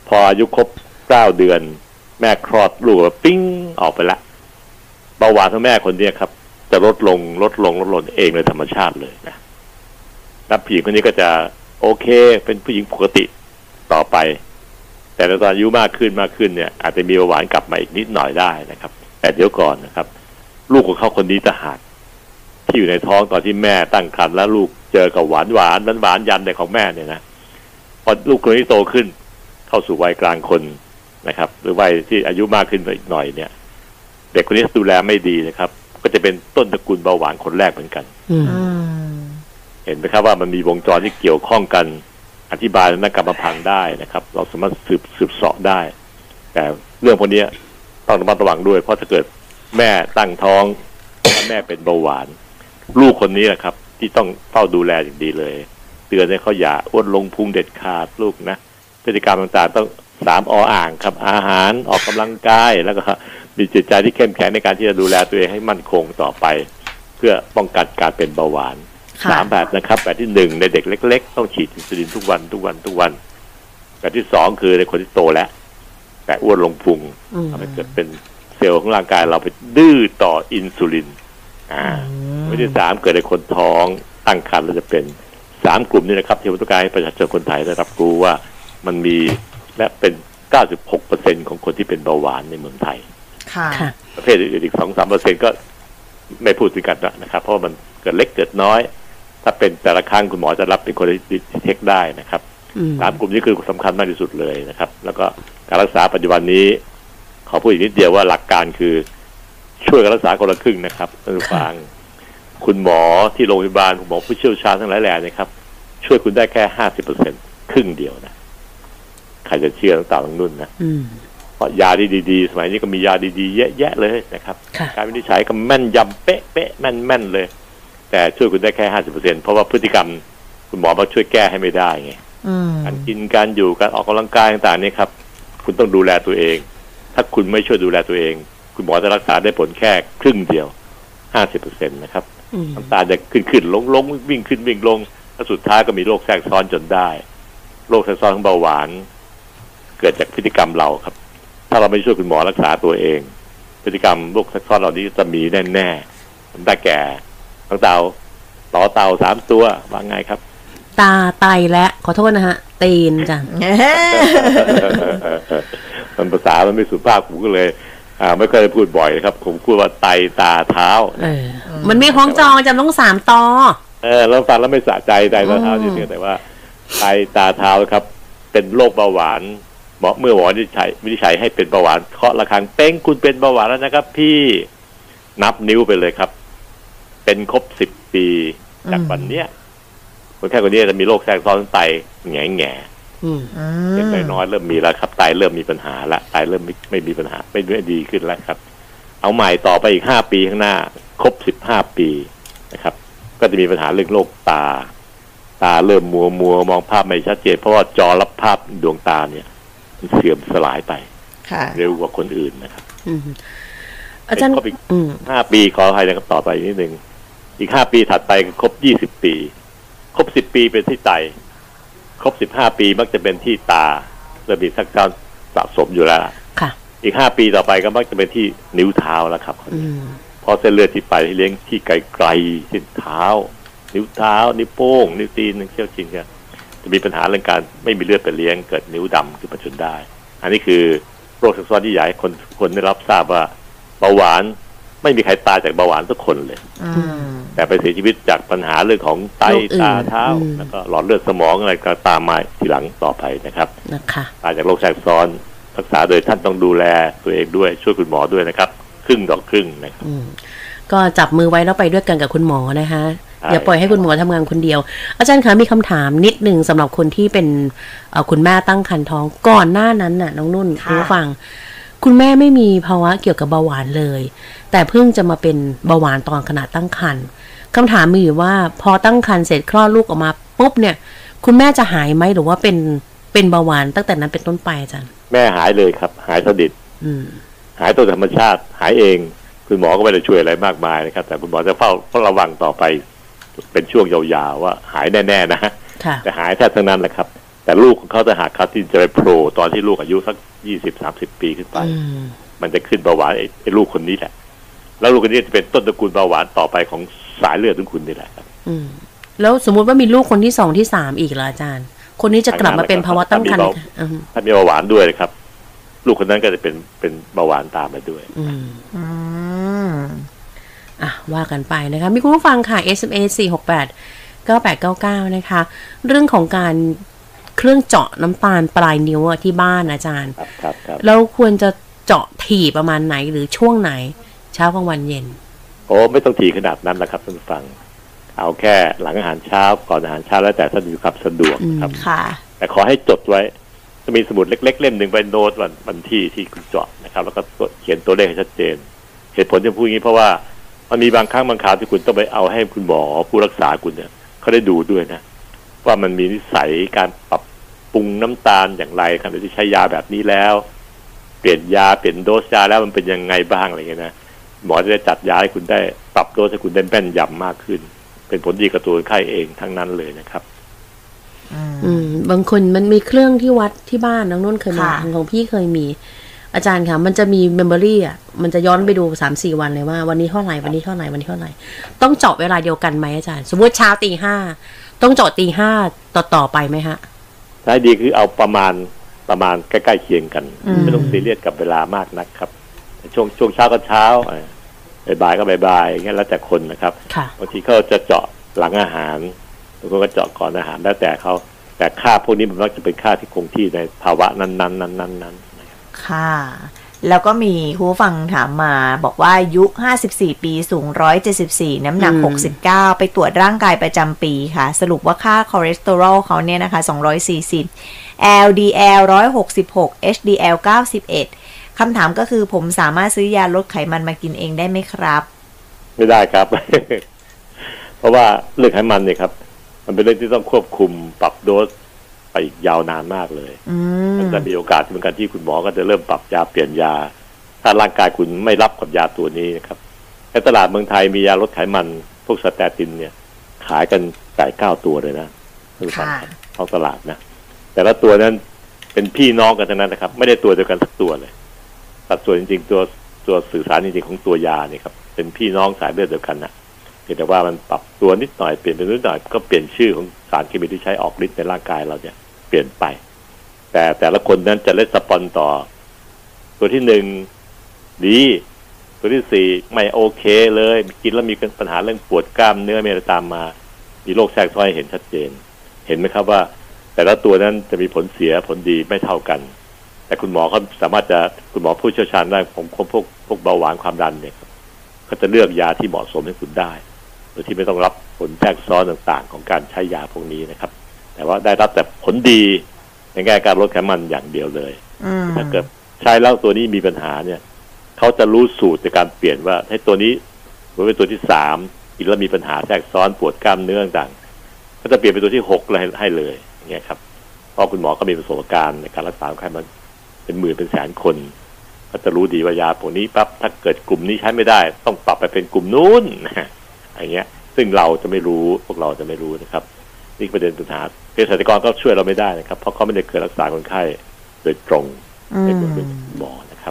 พออายุครบเก้าเดือนแม่คลอดลูกปิ้งออกไปละเบาหวานของแม่คนนี้ครับจะลดลงลดลงลดลงเองโดยธรรมชาติเลยนะแล้วผู้หญิงคนนี้ก็จะโอเคเป็นผู้หญิงปกติต่อไปแต่ตอนอายุมากขึ้นมากขึ้นเนี่ยอาจจะมีเบาหวานกลับมาอีกนิดหน่อยได้นะครับแต่เดี๋ยวก่อนนะครับลูกของเขาคนนี้ต่างหากที่อยู่ในท้องตอนที่แม่ตั้งครรภ์แล้วลูกเจอกับหวานหวานหวานยันในของแม่เนี่ยนะพอลูกคนนี้โตขึ้นเข้าสู่วัยกลางคนนะครับหรือวัยที่อายุมากขึ้นอีกหน่อยเนี่ยเด็กคนนี้ดูแลไม่ดีนะครับก็จะเป็นต้นตระกูลเบาหวานคนแรกเหมือนกันเห็นไหมครับว่ามันมีวงจรที่เกี่ยวข้องกันอธิบายนักกรรมพันธุ์ได้นะครับเราสามารถสืบสืบเสาะได้แต่เรื่องพวกนี้ต้องระมัดระวังด้วยเพราะถ้าเกิดแม่ตั้งท้องแม่เป็นเบาหวานลูกคนนี้แหละครับที่ต้องเฝ้าดูแลอย่างดีเลยเตือนให้เขาอย่าอ้วนลงพุงเด็ดขาดลูกนะพฤติกรรมต่างๆต้องสามออ่างครับอาหารออกกำลังกายแล้วก็มีจิตใจที่เข้มแข็งในการที่จะดูแลตัวเองให้มั่นคงต่อไปเพื่อป้องกันการเป็นเบาหวานสามแบบนะครับแบบที่หนึ่งในเด็กเล็กๆต้องฉีดอินซูลินทุกวันทุกวันทุกวันแบบที่สองคือในคนที่โตแล้วแต่อ้วนลงพุงทำให้เกิดเป็นเซลล์ของร่างกายเราไปดื้อต่ออินซูลินอ่าแบบที่สามเกิดในคนท้องตั้งครรภ์แล้วจะเป็นสามกลุ่มนี้นะครับที่ผมต้องการให้ประชาชนคนไทยได้รับรู้ว่ามันมีและเป็น เก้าสิบหกเปอร์เซ็นต์ ของคนที่เป็นเบาหวานในเมืองไทยค่ะประเภทอื่นอีก สองถึงสามเปอร์เซ็นต์ ก็ไม่พูดถึงกันนะครับเพราะมันเกิดเล็กเกิดน้อยถ้าเป็นแต่ละครั้งคุณหมอจะรับเป็นคนที่เช็คได้นะครับสามกลุ่มนี้คือสำคัญมากที่สุดเลยนะครับแล้วก็การรักษาปัจจุบันนี้ขอพูดอีกนิดเดียวว่าหลักการคือช่วยกันรักษาคนละครึ่งนะครับท่านผู้ฟังคุณหมอที่โรงพยาบาลคุณหมอผู้เชี่ยวชาญทั้งหลายแหล่นะครับช่วยคุณได้แค่ ห้าสิบเปอร์เซ็นต์ ครึ่งเดียวนะใครจะเชื่อต่างๆนุ่นนะเพราะยาที่ดีๆสมัยนี้ก็มียาดีๆเยอะแยะเลยนะครับการวินิจฉัยก็แม่นยำเป๊ะเป๊ะแม่นแม่นเลยแต่ช่วยคุณได้แค่ ห้าสิบเปอร์เซ็นต์ เพราะว่าพฤติกรรมคุณหมอมาช่วยแก้ให้ไม่ได้ไงการกินการอยู่การออกกำลังกายต่างๆนี่ครับคุณต้องดูแลตัวเองถ้าคุณไม่ช่วยดูแลตัวเองคุณหมอจะรักษาได้ผลแค่ครึ่งเดียว ห้าสิบเปอร์เซ็นต์ นะครับน้ำตาจะขึ้นขึ้นลงลงวิ่งขึ้นวิ่งลงแล้วสุดท้ายก็มีโรคแทรกซ้อนจนได้โรคแทรกซ้อนของเบาหวานเกิดจากพฤติกรรมเราครับถ้าเราไม่ช่วยคุณหมอรักษาตัวเองพฤติกรรมโรคแทรกซ้อนเหล่านี้จะมีแน่ๆได้แก่ทั้งเต่าต่อเต่าสามตัวว่าไงครับตาไตและขอโทษนะฮะตีนจ้ะมันภาษามันไม่สุภาพผมก็เลยอ่าไม่เคยพูดบ่อยครับผมพูดว่าไตตาเท้าเออมันมีของจองจำต้องสามตอเออเราฟังแล้วไม่สะใจไตตาเท้าจริงๆแต่ว่าไตตาเท้าครับเป็นโรคเบาหวานหมอเมื่อหมอวินิจฉัยวินิจฉัยให้เป็นเบาหวานเคาะระฆังเป้งคุณเป็นเบาหวานแล้วนะครับพี่นับนิ้วไปเลยครับเป็นครบสิบปีจากวันเนี้ยคนแค่คนนี้จะมีโรคแทรกซ้อนไตแง่แง่เล็กน้อยเริ่มมีแล้วครับไตเริ่มมีปัญหาละไตเริ่มไม่ไม่มีปัญหาไม่ไม่ดีขึ้นแล้วครับเอาใหม่ต่อไปอีกห้าปีข้างหน้าครบสิบห้าปีนะครับก็จะมีปัญหาเรื่องโรคตาตาเริ่มมัวมัวมองภาพไม่ชัดเจนเพราะว่าจอรับภาพดวงตาเนี่ยมันเสื่อมสลายไปเร็วกว่าคนอื่นนะครับอาจารย์ครบอีกห้าปีขอให้นะครับต่อไปนิดนึงอีกห้าปีถัดไปครบยี่สิบปีครบสิบปีเป็นที่ไตครบสิบห้าปีมักจะเป็นที่ตาเริ่มมีสักการสะสมอยู่แล้วค่ะอีกห้าปีต่อไปก็มักจะเป็นที่นิ้วเท้าแล้วครับเพราะเส้นเลือดที่ไปที่เลี้ยงที่ไกลๆเช่นเท้านิ้วเท้านิ้วโป้งนิ้วตีนนิ้วเขี้ยวชินเนี่ยจะมีปัญหาเรื่องการไม่มีเลือดไปเลี้ยงเกิดนิ้วดำขึ้นมาจนได้อันนี้คือโรคแทรกซ้อนที่ใหญ่คนคนได้รับทราบว่าเบาหวานไม่มีใครตายจากเบาหวานทุกคนเลยแต่ไปเสียชีวิตจากปัญหาเรื่องของไตตาเท้าแล้วก็หลอดเลือดสมองอะไรก็ตามมาทีหลังต่อไปนะครับตายจากโรคแทรกซ้อนรักษาโดยท่านต้องดูแลตัวเองด้วยช่วยคุณหมอด้วยนะครับครึ่งต่อครึ่งนะครับก็จับมือไว้แล้วไปด้วยกันกับคุณหมอนะคะอย่าปล่อยให้คุณหมอทำงานคนเดียวอาจารย์คะมีคำถามนิดหนึ่งสำหรับคนที่เป็นคุณแม่ตั้งครรภ์ท้องก่อนหน้านั้นน่ะน้องนุ่นรู้ฟังคุณแม่ไม่มีภาวะเกี่ยวกับเบาหวานเลยแต่เพิ่งจะมาเป็นเบาหวานตอนขณะตั้งครรภ์คำถามมีอยู่ว่าพอตั้งครรภ์เสร็จคลอดลูกออกมาปุ๊บเนี่ยคุณแม่จะหายไหมหรือว่าเป็นเป็นเบาหวานตั้งแต่นั้นเป็นต้นไปอาจารย์แม่หายเลยครับหายสนิทหายตัวธรรมชาติหายเองคุณหมอก็ไม่ได้ช่วยอะไรมากมายนะครับแต่คุณหมอจะเฝ้าเฝ้าระวังต่อไปเป็นช่วงยาวๆว่าหายแน่ๆนะแต่หายแทบทั้งนั้นแหละครับแต่ลูกของเขาจะหากคาทินจะไปโผล่ตอนที่ลูกอายุสักยี่สิบสามสิบปีขึ้นไปมันจะขึ้นเบาหวานไอ้ไอ้ลูกคนนี้แหละแล้วลูกคนนี้จะเป็นต้นตระกูลเบาหวานต่อไปของสายเลือดของคุณนี่แหละครับอืมแล้วสมมุติว่ามีลูกคนที่สองที่สามอีกล่ะอาจารย์คนนี้จะกลับมาเป็นภาวะตั้งครรภ์ถ้ามีเบาหวานด้วยนะครับลูกคนนั้นก็จะเป็นเป็นเบาหวานตามมาด้วยอืมอืมอ่ะว่ากันไปนะคะมีคุณผู้ฟังค่ะ เอส เอ็ม เอส สี่ หก แปด เก้า แปด เก้า เก้านะคะเรื่องของการเครื่องเจาะน้ำตาลปลายนิ้วที่บ้านอาจารย์ครับครับครับเราควรจะเจาะถี่ประมาณไหนหรือช่วงไหนเช้ากลางวันเย็นโอ้ไม่ต้องถี่ขนาดนั้นนะครับท่านผู้ฟังเอาแค่หลังอาหารเช้าก่อนอาหารเช้าแล้วแต่ท่านมีความสะดวกครับแต่ขอให้จดไว้จะมีสมุดเล็กๆเล่มหนึ่งไปโน้ตวันวันที่ที่คุณเจาะนะครับแล้วก็เขียนตัวเลขให้ชัดเจนเหตุผลที่พูดอย่างนี้เพราะว่ามันมีบางครั้งบางคราวที่คุณต้องไปเอาให้คุณหมอผู้รักษาคุณเนี่ยเขาได้ดูด้วยนะว่ามันมีนิสัยการปรับปรุงน้ำตาลอย่างไรครับที่ใช้ยาแบบนี้แล้วเปลี่ยนยาเปลี่ยนโดสยาแล้วมันเป็นยังไงบ้างอะไรเงี้ยนะหมอจะได้จัดยาให้คุณได้ปรับโดสให้คุณได้แม่นยำมากขึ้นเป็นผลดีกับตัวคนไข้เองทั้งนั้นเลยนะครับอืมบางคนมันมีเครื่องที่วัดที่บ้านน้องนุ่นเคยมีของพี่เคยมีอาจารย์ค่ะมันจะมีเมมโมรี่อ่ะมันจะย้อนไปดู สามสี่ วันเลยว่าวันนี้เท่าไหร่วันนี้เท่าไหร่วันนี้เท่าไหร่ต้องเจาะเวลาเดียวกันไหมอาจารย์สมมติเช้าตีห้าต้องเจาะตีห้าต่อต่อไปไหมฮะใช่ดีคือเอาประมาณประมาณใกล้ๆเคียงกันไม่ต้องซีเรียสกับเวลามากนักครับช่วงช่วงเช้าก็เช้าบ่ายก็บ่ายๆงั้นแล้วแต่คนนะครับบางทีเขาจะเจาะหลังอาหารบางคนก็เจาะก่อนอาหารแล้วแต่เขาแต่ค่าพวกนี้มันมักจะเป็นค่าที่คงที่ในภาวะนั้นๆนั้นๆค่ะแล้วก็มีผู้ฟังถามมาบอกว่าอายุห้าสิบสี่ปีสูงหนึ่งร้อยเจ็ดสิบสี่น้ำหนักหกสิบเก้าไปตรวจร่างกายประจำปีค่ะสรุปว่าค่าคอเลสเตอรอลเขาเนี่ยนะคะสองร้อยสี่สิบ แอล ดี แอล หนึ่งร้อยหกสิบหก เอช ดี แอล เก้าสิบเอ็ดคำถามก็คือผมสามารถซื้อยาลดไขมันมากินเองได้ไหมครับไม่ได้ครับ เพราะว่าเรื่องไขมันเนี่ยครับมันเป็นเรื่องที่ต้องควบคุมปรับโดสไปอีกยาวนานมากเลยมันจะมีโอกาสเหมือนกันที่คุณหมอก็จะเริ่มปรับยาเปลี่ยนยาถ้าร่างกายคุณไม่รับกับยาตัวนี้นะครับในตลาดเมืองไทยมียาลดไขมันพวกสเตตินเนี่ยขายกันแปดเก้าตัวเลยนะทุกท่านท้องตลาดนะแต่ละตัวนั้นเป็นพี่น้องกันทั้งนั้นนะครับไม่ได้ตัวเดียวกันสักตัวเลยสัดส่วนจริงๆตัวตัวสื่อสารจริงๆของตัวยาเนี่ยครับเป็นพี่น้องสายเลือดเดียวกันนะแต่ว่ามันปรับตัวนิดหน่อยเปลี่ยนไปนิดหน่อยก็เปลี่ยนชื่อของสารเคมีที่ใช้ออกฤทธิ์ในร่างกายเราเนี่ยเปลี่ยนไปแต่แต่ละคนนั้นจะเลสปอนต่อตัวที่หนึ่งดีตัวที่สี่ไม่โอเคเลยกินแล้วมีปัญหาเรื่องปวดกล้ามเนื้อมีอะไรตามมามีโรคแทรกซ้อนเห็นชัดเจนเห็นไหมครับว่าแต่ละตัวนั้นจะมีผลเสียผลดีไม่เท่ากันแต่คุณหมอเขาสามารถจะคุณหมอผู้เชี่ยวชาญด้านของพวกพวกเบาหวานความดันเนี่ยเขาจะเลือกยาที่เหมาะสมให้คุณได้โดยที่ไม่ต้องรับผลแทรกซ้อนต่างๆของการใช้ยาพวกนี้นะครับแต่ว่าได้รับแต่ผลดีในแง่การลดไขมันอย่างเดียวเลยถ้าเกิดใช้แล้วตัวนี้มีปัญหาเนี่ยเขาจะรู้สูตรในการเปลี่ยนว่าให้ตัวนี้มันเป็นตัวที่สามกินแล้วมีปัญหาแทรกซ้อนปวดกล้ามเนื้อต่างๆก็จะเปลี่ยนเป็นตัวที่หกเลยให้เลยอย่างเงี้ยครับเพราะคุณหมอก็มีประสบการณ์ในการรักษาไขมันเป็นหมื่นเป็นแสนคนก็จะรู้ดีว่ายาพวกนี้ปั๊บถ้าเกิดกลุ่มนี้ใช้ไม่ได้ต้องปรับไปเป็นกลุ่มนู้นอย่างเงี้ยซึ่งเราจะไม่รู้พวกเราจะไม่รู้นะครับนี่ประเด็นปัญหาเภสัชกรก็ช่วยเราไม่ได้นะครับเพราะเขาไม่ได้เคยรักษาคนไข้โดยตรงในเมืองเป็นหมอนะครับ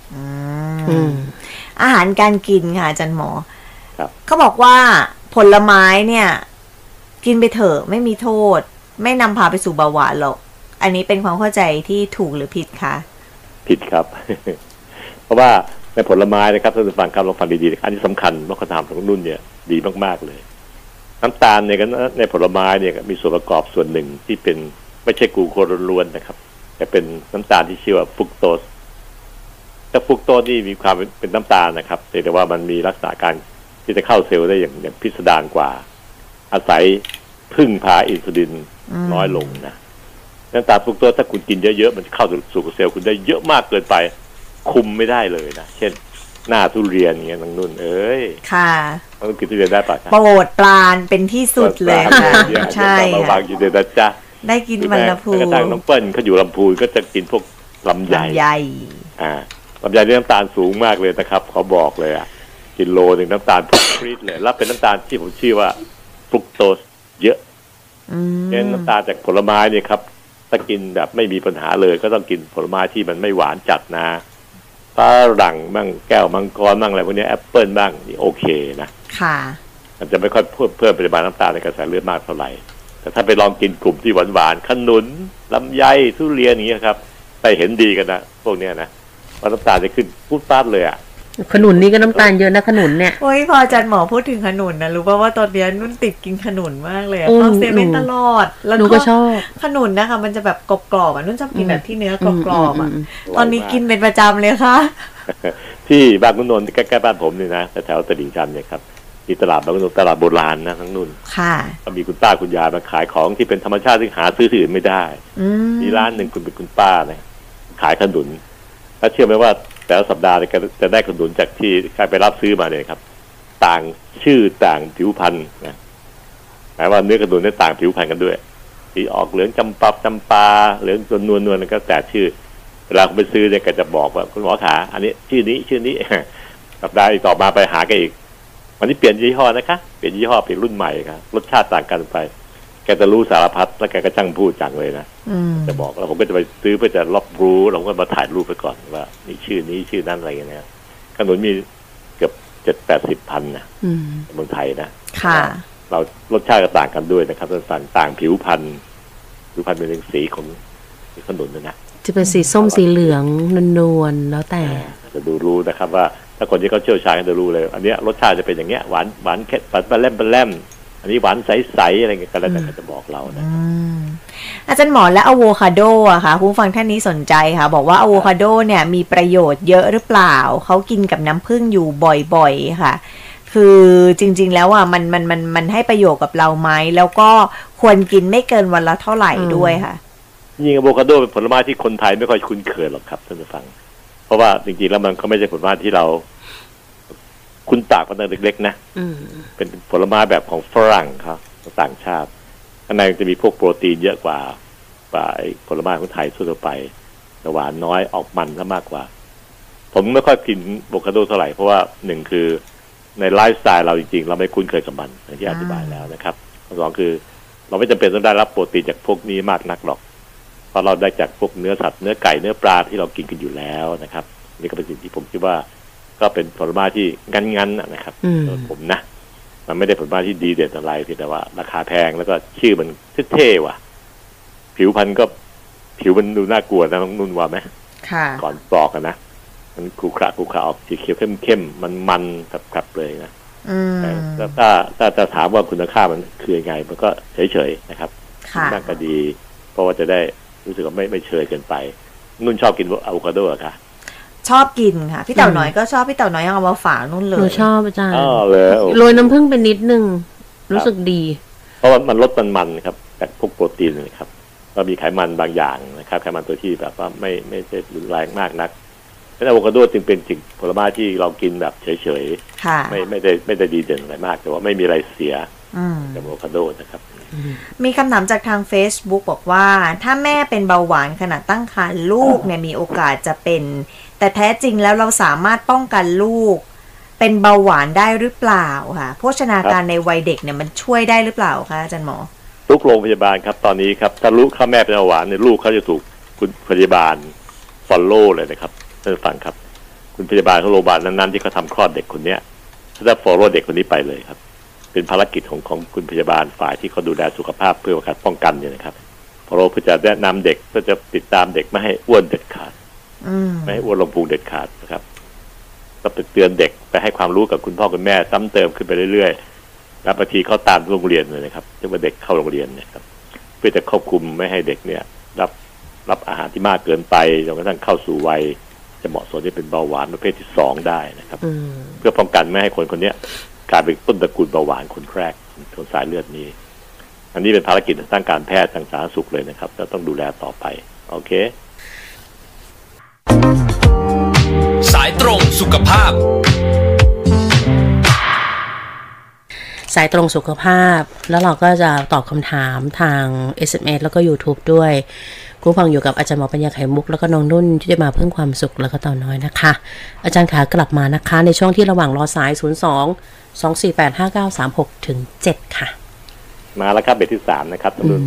อาหารการกินค่ะอาจารย์หมอครับเขาบอกว่าผลไม้เนี่ยกินไปเถอะไม่มีโทษไม่นำพาไปสู่เบาหวานหรอกอันนี้เป็นความเข้าใจที่ถูกหรือผิดคะผิดครับ เพราะว่าในผลไม้นะครับท่านผู้ฟังครับลองฟังดีๆอันนี้สำคัญเพราะคำถามของนุ่นเนี่ยดีมากๆเลยน้ำตาลเนี่ยในผลไม้เนี่ยมีส่วนประกอบส่วนหนึ่งที่เป็นไม่ใช่กลูโคสล้วนนะครับแต่เป็นน้ำตาลที่ชื่อว่าฟรุกโตสแต่ฟรุกโตสนี่มีความเป็นน้ำตาลนะครับแต่ว่ามันมีลักษณะการที่จะเข้าเซลล์ได้อย่างอย่างพิสดารกว่าอาศัยพึ่งพาอินซูลินน้อยลงนะน้ำตาลฟรุกโตสถ้าคุณกินเยอะๆมันจะเข้าสู่เซลล์คุณได้เยอะมากเกินไปคุมไม่ได้เลยนะเช่นหน้าทุเรียนอย่างเงี้ยน้องนุ่นเอ้ยค่ะต้องกินทุเรียนได้ป่ะโปรดปรานเป็นที่สุดเลยค่ะใช่ค่ะบางกินได้นะจ๊ะได้กินมันลำพูนกระทั่งน้องเปิ้ลเขาอยู่ลำพูนก็จะกินพวกลำไยลำไยอ่าลำไยนี่น้ำตาลสูงมากเลยนะครับขอบอกเลยอ่ะกิโลหนึ่งน้ำตาลพุกรีดเลยแล้วเป็นน้ำตาลที่ผมชื่อว่าฟรุกโตสเยอะเช่นน้ำตาลจากผลไม้เนี่ยครับถ้ากินแบบไม่มีปัญหาเลยก็ต้องกินผลไม้ที่มันไม่หวานจัดนะฝรั่งบ้างแก้วมังกรบ้างอะไรพวกนี้แอปเปิลบ้างนี่โอเคนะค่ะมันจะไม่ค่อยเพิ่มเพิ่มปริมาณน้ำตาลในกระแสเลือดมากเท่าไหร่แต่ถ้าไปลองกินกลุ่มที่หวานหวานขนุนลำไยทุเรียนอย่างนี้ครับไปเห็นดีกันนะพวกนี้นะว่าน้ำตาลจะขึ้นปุ๊บปั๊บเลยอ่ะขนุนนี่ก็น้ำตาลเยอะนะขนุนเนี่ยโอ้ยพออาจารย์หมอพูดถึงขนุนนะรู้ป่ะว่าตอนนี้นุ่นติดกินขนุนมากเลยเข้าเซเว่นตลอดแล้วก็ชอบขนุนนะคะมันจะแบบกรอบๆอ่ะนุ่นชอบกินแบบที่เนื้อกรอบๆอ่ะตอนนี้กินเป็นประจำเลยค่ะที่บ้านคุณนนท์ใกล้ๆบ้านผมนี่นะแถวตลิ่งชันเนี่ยครับมีตลาดบางนุ่นตลาดโบราณนะทั้งนุ่นค่ะก็มีคุณป้าคุณยายมาขายของที่เป็นธรรมชาติที่หาซื้อที่อื่นไม่ได้มีร้านหนึ่งคุณเป็นคุณป้าเนี่ยขายขนุนถ้าเชื่อไหมว่าแต่ละสัปดาห์เนี่ยจะได้ขนุนจากที่ใครไปรับซื้อมาเนี่ยครับต่างชื่อต่างผิวพรรณนะหมายว่าเนื้อขนุนเนี่ยต่างผิวพรรณกันด้วยสีออกเหลืองจำปับจำปาเหลืองจนนวลนวลก็แต่ชื่อเวลาคุณไปซื้อเนี่ยก็จะบอกว่าคุณหมอขาอันนี้ชื่อนี้ชื่อนี้สัปดาห์ต่อมาไปหาแกอีกวันนี้เปลี่ยนยี่ห้อนะคะเปลี่ยนยี่ห้อเปลี่ยนรุ่นใหม่ครับรสชาติต่างกันไปแกจะรู้สารพัดแล้วแกก็ช่างพูดจังเลยนะจะบอกแล้วผมก็จะไปซื้อเพื่อจะรับรู้เราก็มาถ่ายรูปไปก่อนว่านี่ชื่อนี้ชื่อนั้นอะไรอย่างเงี้ยขนุนมีเกือบเจ็ดแปดสิบพันนะเมืองไทยนะค่ะเรารสชาติก็ต่างกันด้วยนะครับต่างต่างผิวพันธุ์ผิวพันธุ์เป็นสีของขนุนนะจะเป็นสีส้มสีเหลืองนวลๆแล้วแต่จะดูรู้นะครับว่าถ้าคนที่เขาเชี่ยวชาญก็จะรู้เลยอันนี้รสชาติจะเป็นอย่างเงี้ยหวานหวานแค่หวานปลาแล่มปลาแล่มอันนี้หวานใสๆอะไรเงี้ยก็แล้วแต่จะบอกเรานะอาจารย์หมอและอะโวคาโดอะค่ะคุณฟังท่านนี้สนใจค่ะบอกว่าอะโวคาโดเนี่ยมีประโยชน์เยอะหรือเปล่าเขากินกับน้ำผึ้งอยู่บ่อยๆค่ะคือจริงๆแล้วอ่ะมันมันมันมันให้ประโยชน์กับเราไหมแล้วก็ควรกินไม่เกินวันละเท่าไหร่ด้วยค่ะยิ่งอะโวคาโดเป็นผลไม้ที่คนไทยไม่ค่อยคุ้นเคยหรอกครับท่านผู้ฟังเพราะว่าจริงๆแล้วมันก็ไม่ใช่ผลไม้ที่เราคุ้นตากันตั้งแต่เล็กๆนะเป็นผลไม้แบบของฝรั่งครับต่างชาติข้างในจะมีพวกโปรตีนเยอะกว่ากว่าผลไม้ของไทยทั่วไปแต่หวานน้อยออกมันซะมากกว่าผมไม่ค่อยกินอะโวคาโดเท่าไหร่เพราะว่าหนึ่งคือในไลฟ์สไตล์เราจริงๆเราไม่คุ้นเคยกับมันอย่างที่อธิบายแล้วนะครับสองคือเราไม่จำเป็นต้องได้รับโปรตีนจากพวกนี้มากนักหรอกเพราะเราได้จากพวกเนื้อสัตว์เนื้อไก่เนื้อปลาที่เรากินกันอยู่แล้วนะครับนี่ก็เป็นสิ่งที่ผมคิดว่าก็เป็นผลไม้ที่งั้นๆนะครับผมนะมันไม่ได้ผลไม้ที่ดีเด่นอะไรเพียงแต่ว่าราคาแพงแล้วก็ชื่อมันเท่ๆว่ะผิวพรรณก็ผิวมันดูน่ากลัวนะน้องนุ่นว่าไหมก่อนปอกกันนะมันขรุขระขรุขระออกสีเขียวเข้มๆมันมันกลับๆเลยนะแต่ถ้าถ้าจะถามว่าคุณค่ามันคือยังไงมันก็เฉยๆนะครับน่าก็ดีเพราะว่าจะได้รู้สึกว่าไม่ไม่เชยเกินไปนุ่นชอบกินอะโวคาโดอะค่ะชอบกินค่ะพี่เต่าน้อยก็ชอบพี่เต่าน้อยยังเอามาฝากนุ่นเลยชอบอาจารย์โรยน้ำผึ้งเป็นนิดนึงรู้สึกดีเพราะว่ามันลดมันมันครับจากพวกโปรตีนนะครับก็มีไขมันบางอย่างนะครับไขมันตัวที่แบบว่าไม่ไม่ใช่รุนแรงมากนักเพราะอะโวคาโดจึงเป็นสิ่งผลไม้ที่เรากินแบบเฉยๆไม่ไม่ได้ไม่ได้ดีเด่นอะไรมากแต่ว่าไม่มีอะไรเสียกับอะโวคาโดนะครับมีคำถามจากทาง Facebook บอกว่าถ้าแม่เป็นเบาหวานขณะตั้งครรภ์ลูกเนี่ยมีโอกาสจะเป็นแต่แท้จริงแล้วเราสามารถป้องกันลูกเป็นเบาหวานได้หรือเปล่าค่ะโภชนาการในวัยเด็กเนี่ยมันช่วยได้หรือเปล่าคะอาจารย์หมอทุกโรงพยาบาลครับตอนนี้ครับถ้าลูกเขาแม่เป็นเบาหวานเนี่ยลูกเขาจะถูกคุณพยาบาล follow เลยนะครับท่านฟังครับคุณพยาบาลของโรงพยาบาลนั้นๆที่เขาทำคลอดเด็กคนนี้จะ follow เด็กคนนี้ไปเลยครับเป็นภารกิจของของคุณพยาบาลฝ่ายที่เขาดูแลสุขภาพเพื่อการป้องกันเนี่ยนะครับพอเราเพื่อจะแนะนำเด็กเพื่อจะติดตามเด็กไม่ให้อ้วนเด็ดขาดไม่ให้อ้วนลงพุงเด็ดขาดนะครับก็ไปเตือนเด็กไปให้ความรู้กับคุณพ่อคุณแม่ซ้ำเติมขึ้นไปเรื่อยๆแล้วบางทีเขาตามโรงเรียนเลยนะครับจะว่าเด็กเข้าโรงเรียนเนี่ยครับเพื่อจะควบคุมไม่ให้เด็กเนี่ยรับรับอาหารที่มากเกินไปจนกระทั่งเข้าสู่วัยจะเหมาะสมที่เป็นเบาหวานประเภทที่สองได้นะครับเพื่อป้องกันไม่ให้คนคนนี้กลายเป็นต้นตระกูลเบาหวานคนแรกของสายเลือดนี้อันนี้เป็นภารกิจทางการแพทย์ทางสาธารณสุขเลยนะครับเราต้องดูแลต่อไปโอเคสายตรงสุขภาพสายตรงสุขภาพแล้วเราก็จะตอบคำถามทาง เอส เอ็ม เอส แล้วก็ YouTube ด้วยคุณฟังอยู่กับอาจารย์หมอปัญญาไข่มุกแล้วก็น้องนุ่นที่จะมาเพิ่มความสุขแล้วก็ต่อน้อยนะคะอาจารย์ขากลับมานะคะในช่วงที่ระหว่างรอสายศูนย์ สอง สอง สี่ แปด ห้า เก้า สาม หก ถึง เจ็ดค่ะมาแล้วครับเบรกที่สามนะครับตำรวจสาม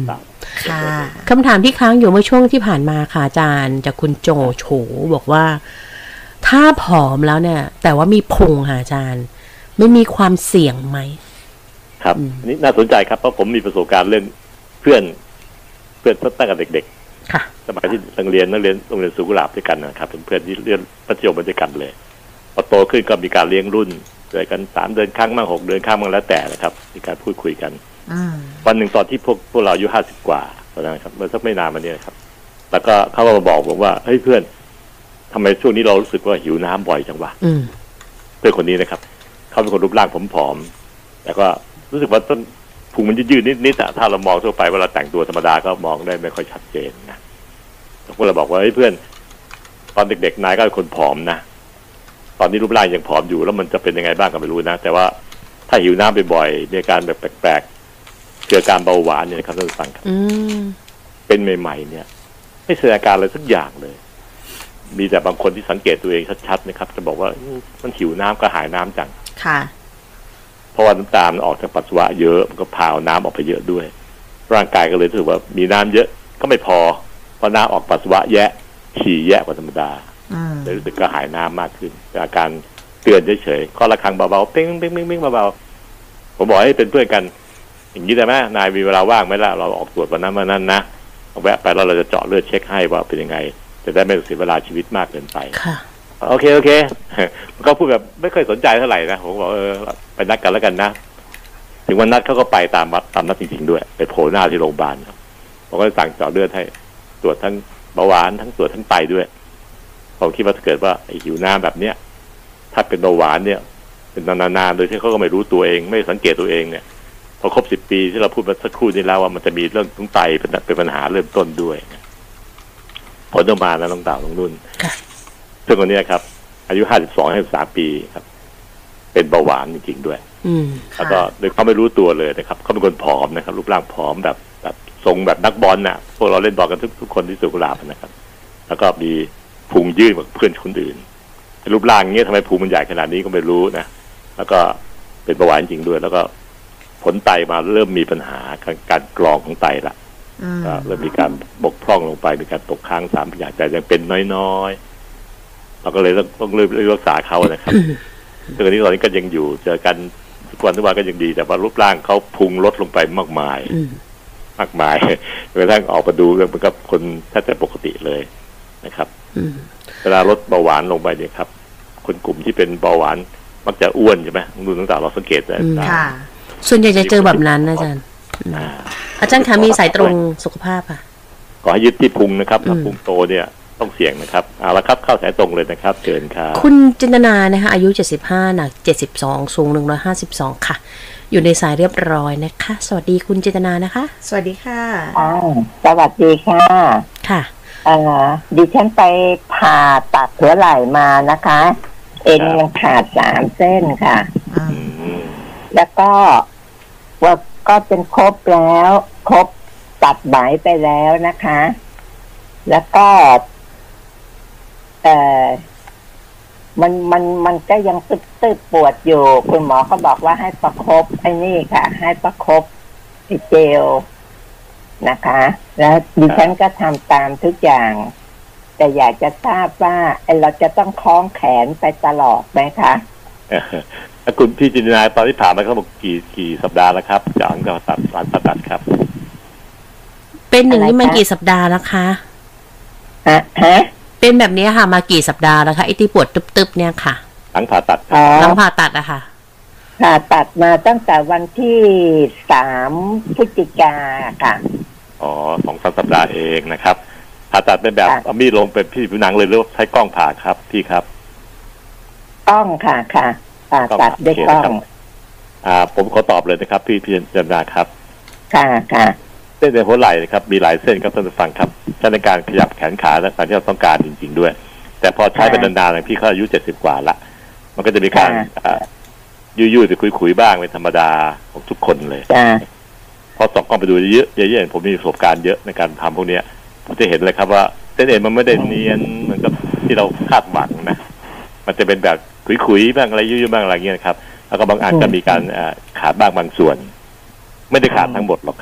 ค่ะคำถามที่ค้างอยู่เมื่อช่วงที่ผ่านมาค่ะอาจารย์จากคุณโจโฉบอกว่าถ้าผอมแล้วเนี่ยแต่ว่ามีพุงค่ะอาจารย์ไม่มีความเสี่ยงไหมครับอันนี้น่าสนใจครับเพราะผมมีประสบการณ์เรื่องเพื่อนเพื่อนตั้งแต่เด็กๆค่ะสมัยที่นักเรียนนักเรียนโรงเรียนสุขุลาภด้วยกันนะครับเป็นเพื่อนที่เรียนมัธยมด้วยกันเลยพอโตขึ้นก็มีการเลี้ยงรุ่นเจอกันสามเดือนครั้งมั่งหกเดือนครั้งมั่งแล้วแต่นะครับมีการพูดคุยกันวันหนึ่งตอนที่พวกพวกเราอายุห้าสิบกว่าตอนนั้นครับเมื่อสักไม่นานมานี้ครับแล้วก็เขาก็มาบอกผมว่าเฮ้ยเพื่อนทำไมช่วงนี้เรารู้สึกว่าหิวน้ำบ่อยจังวะเพื่อนคนนี้นะครับเขาเป็นคนรูปร่างผอมๆแต่ก็รู้สึกว่าต้นพุงมันยืดๆนิดๆอะถ้าเรามองทั่วไปเวลาแต่งตัวธรรมดาก็มองได้ไม่ค่อยชัดเจนนะพวกเราบอกว่าเฮ้ยเพื่อนตอนเด็กๆนายก็เป็นคนผอมนะตอนนี้รูปร่างยังผอมอยู่แล้วมันจะเป็นยังไงบ้างก็ไม่รู้นะแต่ว่าถ้าหิวน้ำบ่อยๆมีอาการแบบแปลกๆเกิดการเบาหวานเนี่ยครับท่านผู้ฟังครับเป็นใหม่ๆเนี่ยไม่แสดงอาการอะไรสักอย่างเลยมีแต่บางคนที่สังเกตตัวเองชัดๆนะครับจะบอกว่ามันหิวน้ำก็หายน้ำจังค่ะเพราะว่าน้ำตาลออกจากปัสสาวะเยอะมันก็พาเอาน้ำออกไปเยอะด้วยร่างกายก็เลยรู้สึกว่ามีน้ำเยอะก็ไม่พอเพราะน้ำออกปัสสาวะแยะฉี่แยะกว่าธรรมดาเลยรู้สึกก็หายน้ำมากขึ้นอาการเตือนเฉยๆข้อระฆังเบาๆเป้งเป้งเป้งเป้งเบาๆผมบอกให้เป็นเพื่อนกันอย่างนี้ได้ไหมนายมีเวลาว่างไหมล่ะเราออกตรวจวันนั้นวันนั้นนะเอาแวะไปแล้วเราจะเจาะเลือดเช็คให้ว่าเป็นยังไงจะได้ไม่เสียเวลาชีวิตมากเกินไปค่ะโอเคโอเคเขาพูดแบบไม่ค่อยสนใจเท่าไหร่นะผมบอกเออไปนัดกันแล้วกันนะถึงวันนัดเขาก็ไปตามตามนัดจริงๆด้วยไปโผล่หน้าที่โรงพยาบาลผมก็สั่งเจาะเลือดให้ตรวจทั้งเบาหวานทั้งตรวจทั้งไตด้วยผมคิดว่าถ้าเกิดว่าไอ้หิวน้ำแบบเนี้ยถ้าเป็นเบาหวานเนี่ยเป็นนานๆโดยที่เขาก็ไม่รู้ตัวเองไม่สังเกตตัวเองเนี่ยพอครบสิบปีที่เราพูดมาสักครู่นี้แล้วว่ามันจะมีเรื่องทั้งไตเป็นเป็นปัญหาเริ่มต้นด้วยผลออกมาแล้วน้องเต่าน้องนุ่นซึ่งคนนี้ครับอายุห้าสิบสองห้าสิบสามปีครับเป็นเบาหวานจริงๆด้วยแล้วก็โดยเขาไม่รู้ตัวเลยนะครับเขาเป็นคนผอมนะครับรูปร่างผอมแบบแบบทรงแบบนักบอลน่ะพวกเราเล่นบอลกันทุกทุกคนที่สุขุลาภนะครับแล้วก็มีพุงยืดกว่าเพื่อนคนอื่นรูปร่างเงี้ยทำไมพุงมันใหญ่ขนาดนี้ก็ไม่รู้นะแล้วก็เป็นเบาหวานจริงด้วยแล้วก็ผลไตมาเริ่มมีปัญหาการกรองของไตละก็เริ่มมีการบกพร่องลงไปมีการตกค้างสามพยาธิแต่ยังเป็นน้อยๆเราก็เลยต้องต้องเริ่มรักษาเขานะครับซึ่งอันนี้ตอนนี้ก็ยังอยู่เจอกันทุกวันทุกวันก็ยังดีแต่ว่ารูปร่างเขาพุงลดลงไปมากมายมากมายจนกระทั่งออกมาดูเหมือนกับคนแทบจะปกติเลยนะครับเวลาลดเบาหวานลงไปเนี่ยครับคนกลุ่มที่เป็นเบาหวานมักจะอ้วนใช่ไหมดูต่างๆเราสังเกตได้ส่วนใหญ่จะเจอแบบนั้นอาจารย์อาจารย์คะมีสายตรงสุขภาพค่ะขอให้ยึดที่พุงนะครับถ้าพุงโตเนี่ยต้องเสี่ยงนะครับเอาละครับเข้าสายตรงเลยนะครับเชิญครับคุณจินตนานะคะอายุเจ็ดสิบห้าหนักเจ็ดสิบสองสูงหนึ่งร้อยห้าสิบสองค่ะอยู่ในสายเรียบร้อยนะคะสวัสดีคุณจินตนานะคะสวัสดีค่ะอ่าสวัสดีค่ะค่ะเอ่อดิฉันไปผ่าตัดหัวไหล่มานะคะเอ็นยังขาดสามเส้นค่ะแล้วก็ว่าก็เป็นครบแล้วครบตัดไหมไปแล้วนะคะแล้วก็เอ่อมันมันมันก็ยังตึ๊บๆปวดอยู่คุณหมอก็บอกว่าให้ประคบไอ้นี่ค่ะให้ประคบไอ้เจลนะคะแล้วดิฉันก็ทำตามทุกอย่างแต่อยากจะทราบว่าเราจะต้องคล้องแขนไปตลอดไหมคะคุณพี่จินนาตอนที่ผ่านมาเขาบอกกี่กี่สัปดาห์แล้วครับจากการตัดสารตัดครับเป็นอย่างนี้มากี่สัปดาห์แล้วคะฮะฮะเป็นแบบนี้ค่ะมากี่สัปดาห์แล้วคะไอ้ที่ปวดตึบๆเนี่ยค่ะหลังผ่าตัดหลังผ่าตัดอะค่ะผ่าตัดมาตั้งแต่วันที่สามพฤศจิกาค่ะอ๋อสองสามสัปดาห์เองนะครับผ่าตัดเป็นแบบเอามีดลงเป็นพี่ผิวหนังเลยหรือใช้กล้องผ่าครับพี่ครับกล้องค่ะค่ะผ่าตัดด้วยกล้องอ่าผมขอตอบเลยนะครับพี่พิจารณาครับค่ะค่ะเส้นในหัวไหล่นะครับมีหลายเส้นครับท่านผู้ฟังครับใช้ในการขยับแขนขาและการที่เราต้องการจริงๆด้วยแต่พอใช้เป็นนานๆพี่เขาอายุเจ็ดสิบกว่าละมันก็จะมีการยุ่ยๆจะคุยๆบ้างเป็นธรรมดาของทุกคนเลยพอส่องกล้องไปดูเยอะๆเยอะๆผมมีประสบการณ์เยอะในการทำพวกนี้ผมจะเห็นเลยครับว่าเส้นเอ็นมันไม่ได้เนียนเหมือนกับที่เราคาดหวังนะมันจะเป็นแบบคุยๆบ้างอะไรยุ่ยๆบ้างอะไรเงี้ยนะครับแล้วก็บางอันจะมีการขาดบ้างบางส่วนไม่ได้ขาดทั้งหมดหรอกครับ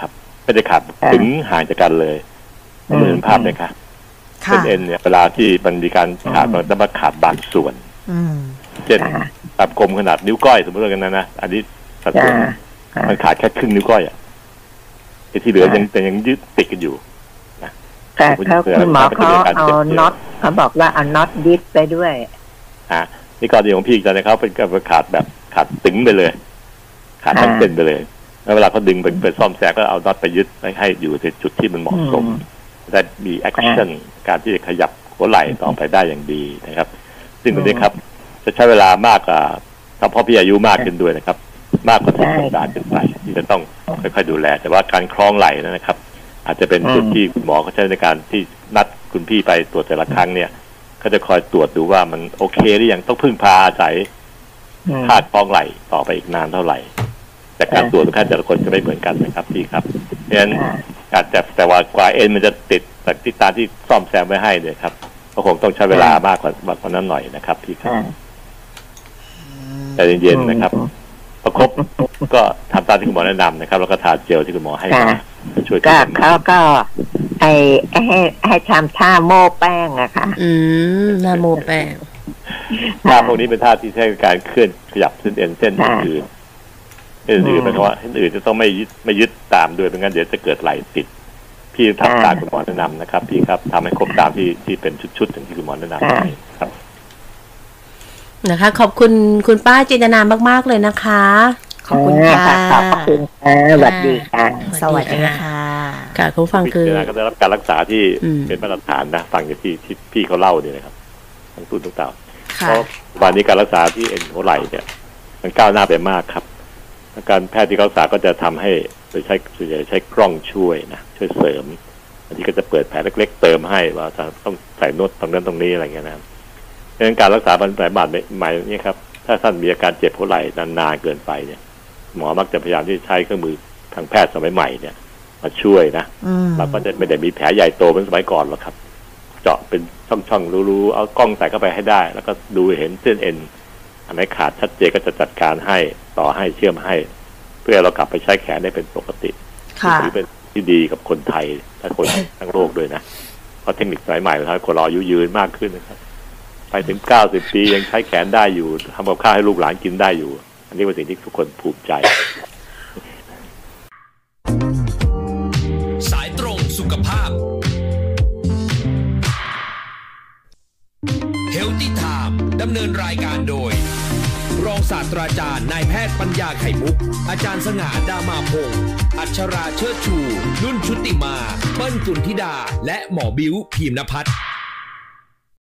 ไม่ได้ขาดถึงห่างจากกันเลยเหมือนภาพไหมคะเส้นเอ็นเนี่ยเวลาที่มันมีการขาดมันจะมาขาดบางส่วนเช่นตับกลมขนาดนิ้วก้อยสมมติว่ากันนะนะอันนี้สัดส่วนมันขาดแค่ครึ่งนิ้วก้อยอ่ะไอ้ที่เหลือยังแต่ยังยึดติดกันอยู่นะแต่เขาคุณหมอเขาเอาน็อตเขาบอกว่าเอาน็อตยึดไปด้วยอ่านี่กรณีของพี่จะนะเขาเป็นการขาดแบบขาดตึงไปเลยขาดทั้งเส้นไปเลยแล้วเวลาเขาดึงไปไปซ่อมแซมก็เอาน็อตไปยึดไว้ให้อยู่ในจุดที่มันเหมาะสมได้มีแอคชั่นการที่จะขยับหัวไหล่ต่อไปได้อย่างดีนะครับซึ่งตรงนี้ครับจะใช้เวลามากกว่าถ้าพ่อพี่อายุมากขึ้นด้วยนะครับมากกว่าสิบสัปดาห์ขึ้นไปที่จะต้องค่อยๆดูแลแต่ว่าการคล้องไหล่นะครับอาจจะเป็นจุดที่คุณหมอเขาใช้ในการที่นัดคุณพี่ไปตรวจแต่ละครั้งเนี่ยเขาจะคอยตรวจดูว่ามันโอเคหรือยังต้องพึ่งพาอาศัยคาดคล้องไหล่ต่อไปอีกนานเท่าไหร่แต่การตรวจทุกท่านแต่ละคนจะไม่เหมือนกันนะครับพี่ครับเพราะฉะนั้นอาจจะแต่ว่ากว่าเอ็นมันจะติดจากที่ตาที่ซ่อมแซมไว้ให้เนี่ยครับก็คงต้องใช้เวลามากกว่ามากกว่านั้นหน่อยนะครับพี่ครับแต่เย็นๆนะครับประคบก็ทำตามที่คุณหมอแนะนำนะครับแล้วก็ทาเจลที่คุณหมอให้มาช่วยก็เขาก็ไอ้ให้ให้ทำท่าโม่แป้งอะค่ะอืมท่าโม่แป้งท่าพวกนี้เป็นท่าที่ใช้การเคลื่อนขยับเส้นเอ็นเส้นอื่นเส้นอื่นหมายความว่าเส้นอื่นจะต้องไม่ยึดไม่ยึดตามด้วยไม่งั้นเดี๋ยวจะเกิดไหลติดพี่ทำตามคุณหมอแนะนำนะครับพี่ครับทำให้ครบตามที่ที่เป็นชุดๆถึงที่คุณหมอแนะนำครับนะคะขอบคุณคุณป้าจินตนามากๆเลยนะคะขอบคุณค่ะขอบคุณค่ะสวัสดีค่ะสวัสดีค่ะค่ะคุณฟังคือก็ได้รับการรักษาที่เป็นมาตรฐานนะฟังจากที่ที่พี่เขาเล่าเนี่ยนะครับทั้งตุ้นทุกเต่าเพราะวันนี้การรักษาที่เอ็นหัวไหล่เนี่ยมันก้าวหน้าไปมากครับการแพทย์ที่รักษาก็จะทำให้โดยใช้ส่วนใหญ่ใช้กล้องช่วยนะช่วยเสริมบางทีก็จะเปิดแผลเล็กๆเติมให้ว่าจะต้องใส่นวดตรงนั้นตรงนี้อะไรเงี้ยนะดังนั้นการรักษาบันไดบาดใหม่นี่ครับถ้าท่านมีอาการเจ็บหัวไหล่นานๆเกินไปเนี่ยหมอมักจะพยายามที่ใช้เครื่องมือทางแพทย์สมัยใหม่เนี่ยมาช่วยนะเราก็จะไม่ได้มีแผลใหญ่โตเหมือนสมัยก่อนหรอกครับเจาะเป็นช่องๆรูๆเอากล้องใส่เข้าไปให้ได้แล้วก็ดูเห็นเส้นเอ็นอันไหนขาดชัดเจนก็จะจัดการให้ต่อให้เชื่อมให้เพื่อเรากลับไปใช้แขนได้เป็นปกติถือเป็นที่ดีกับคนไทยและคนทั้งโลกด้วยนะเพราะเทคนิคสมัยใหม่ทำให้คนเราอายุยืนมากขึ้นนะครับไปถึงเก้าสิบปียังใช้แขนได้อยู่ทำกับข้าวให้ลูกหลานกินได้อยู่อันนี้เป็นสิ่งที่ทุกคนภูมิใจสายตรงสุขภาพ Healthy Time ดำเนินรายการโดยรองศาสตราจารย์นายแพทย์ปัญญาไข่มุกอาจารย์สง่าดามาพงศ์อัชราเชิดชูนุ่นชุติมาเปิ้ลกุลธิดาและหมอบิ้วพิมพ์นภัทร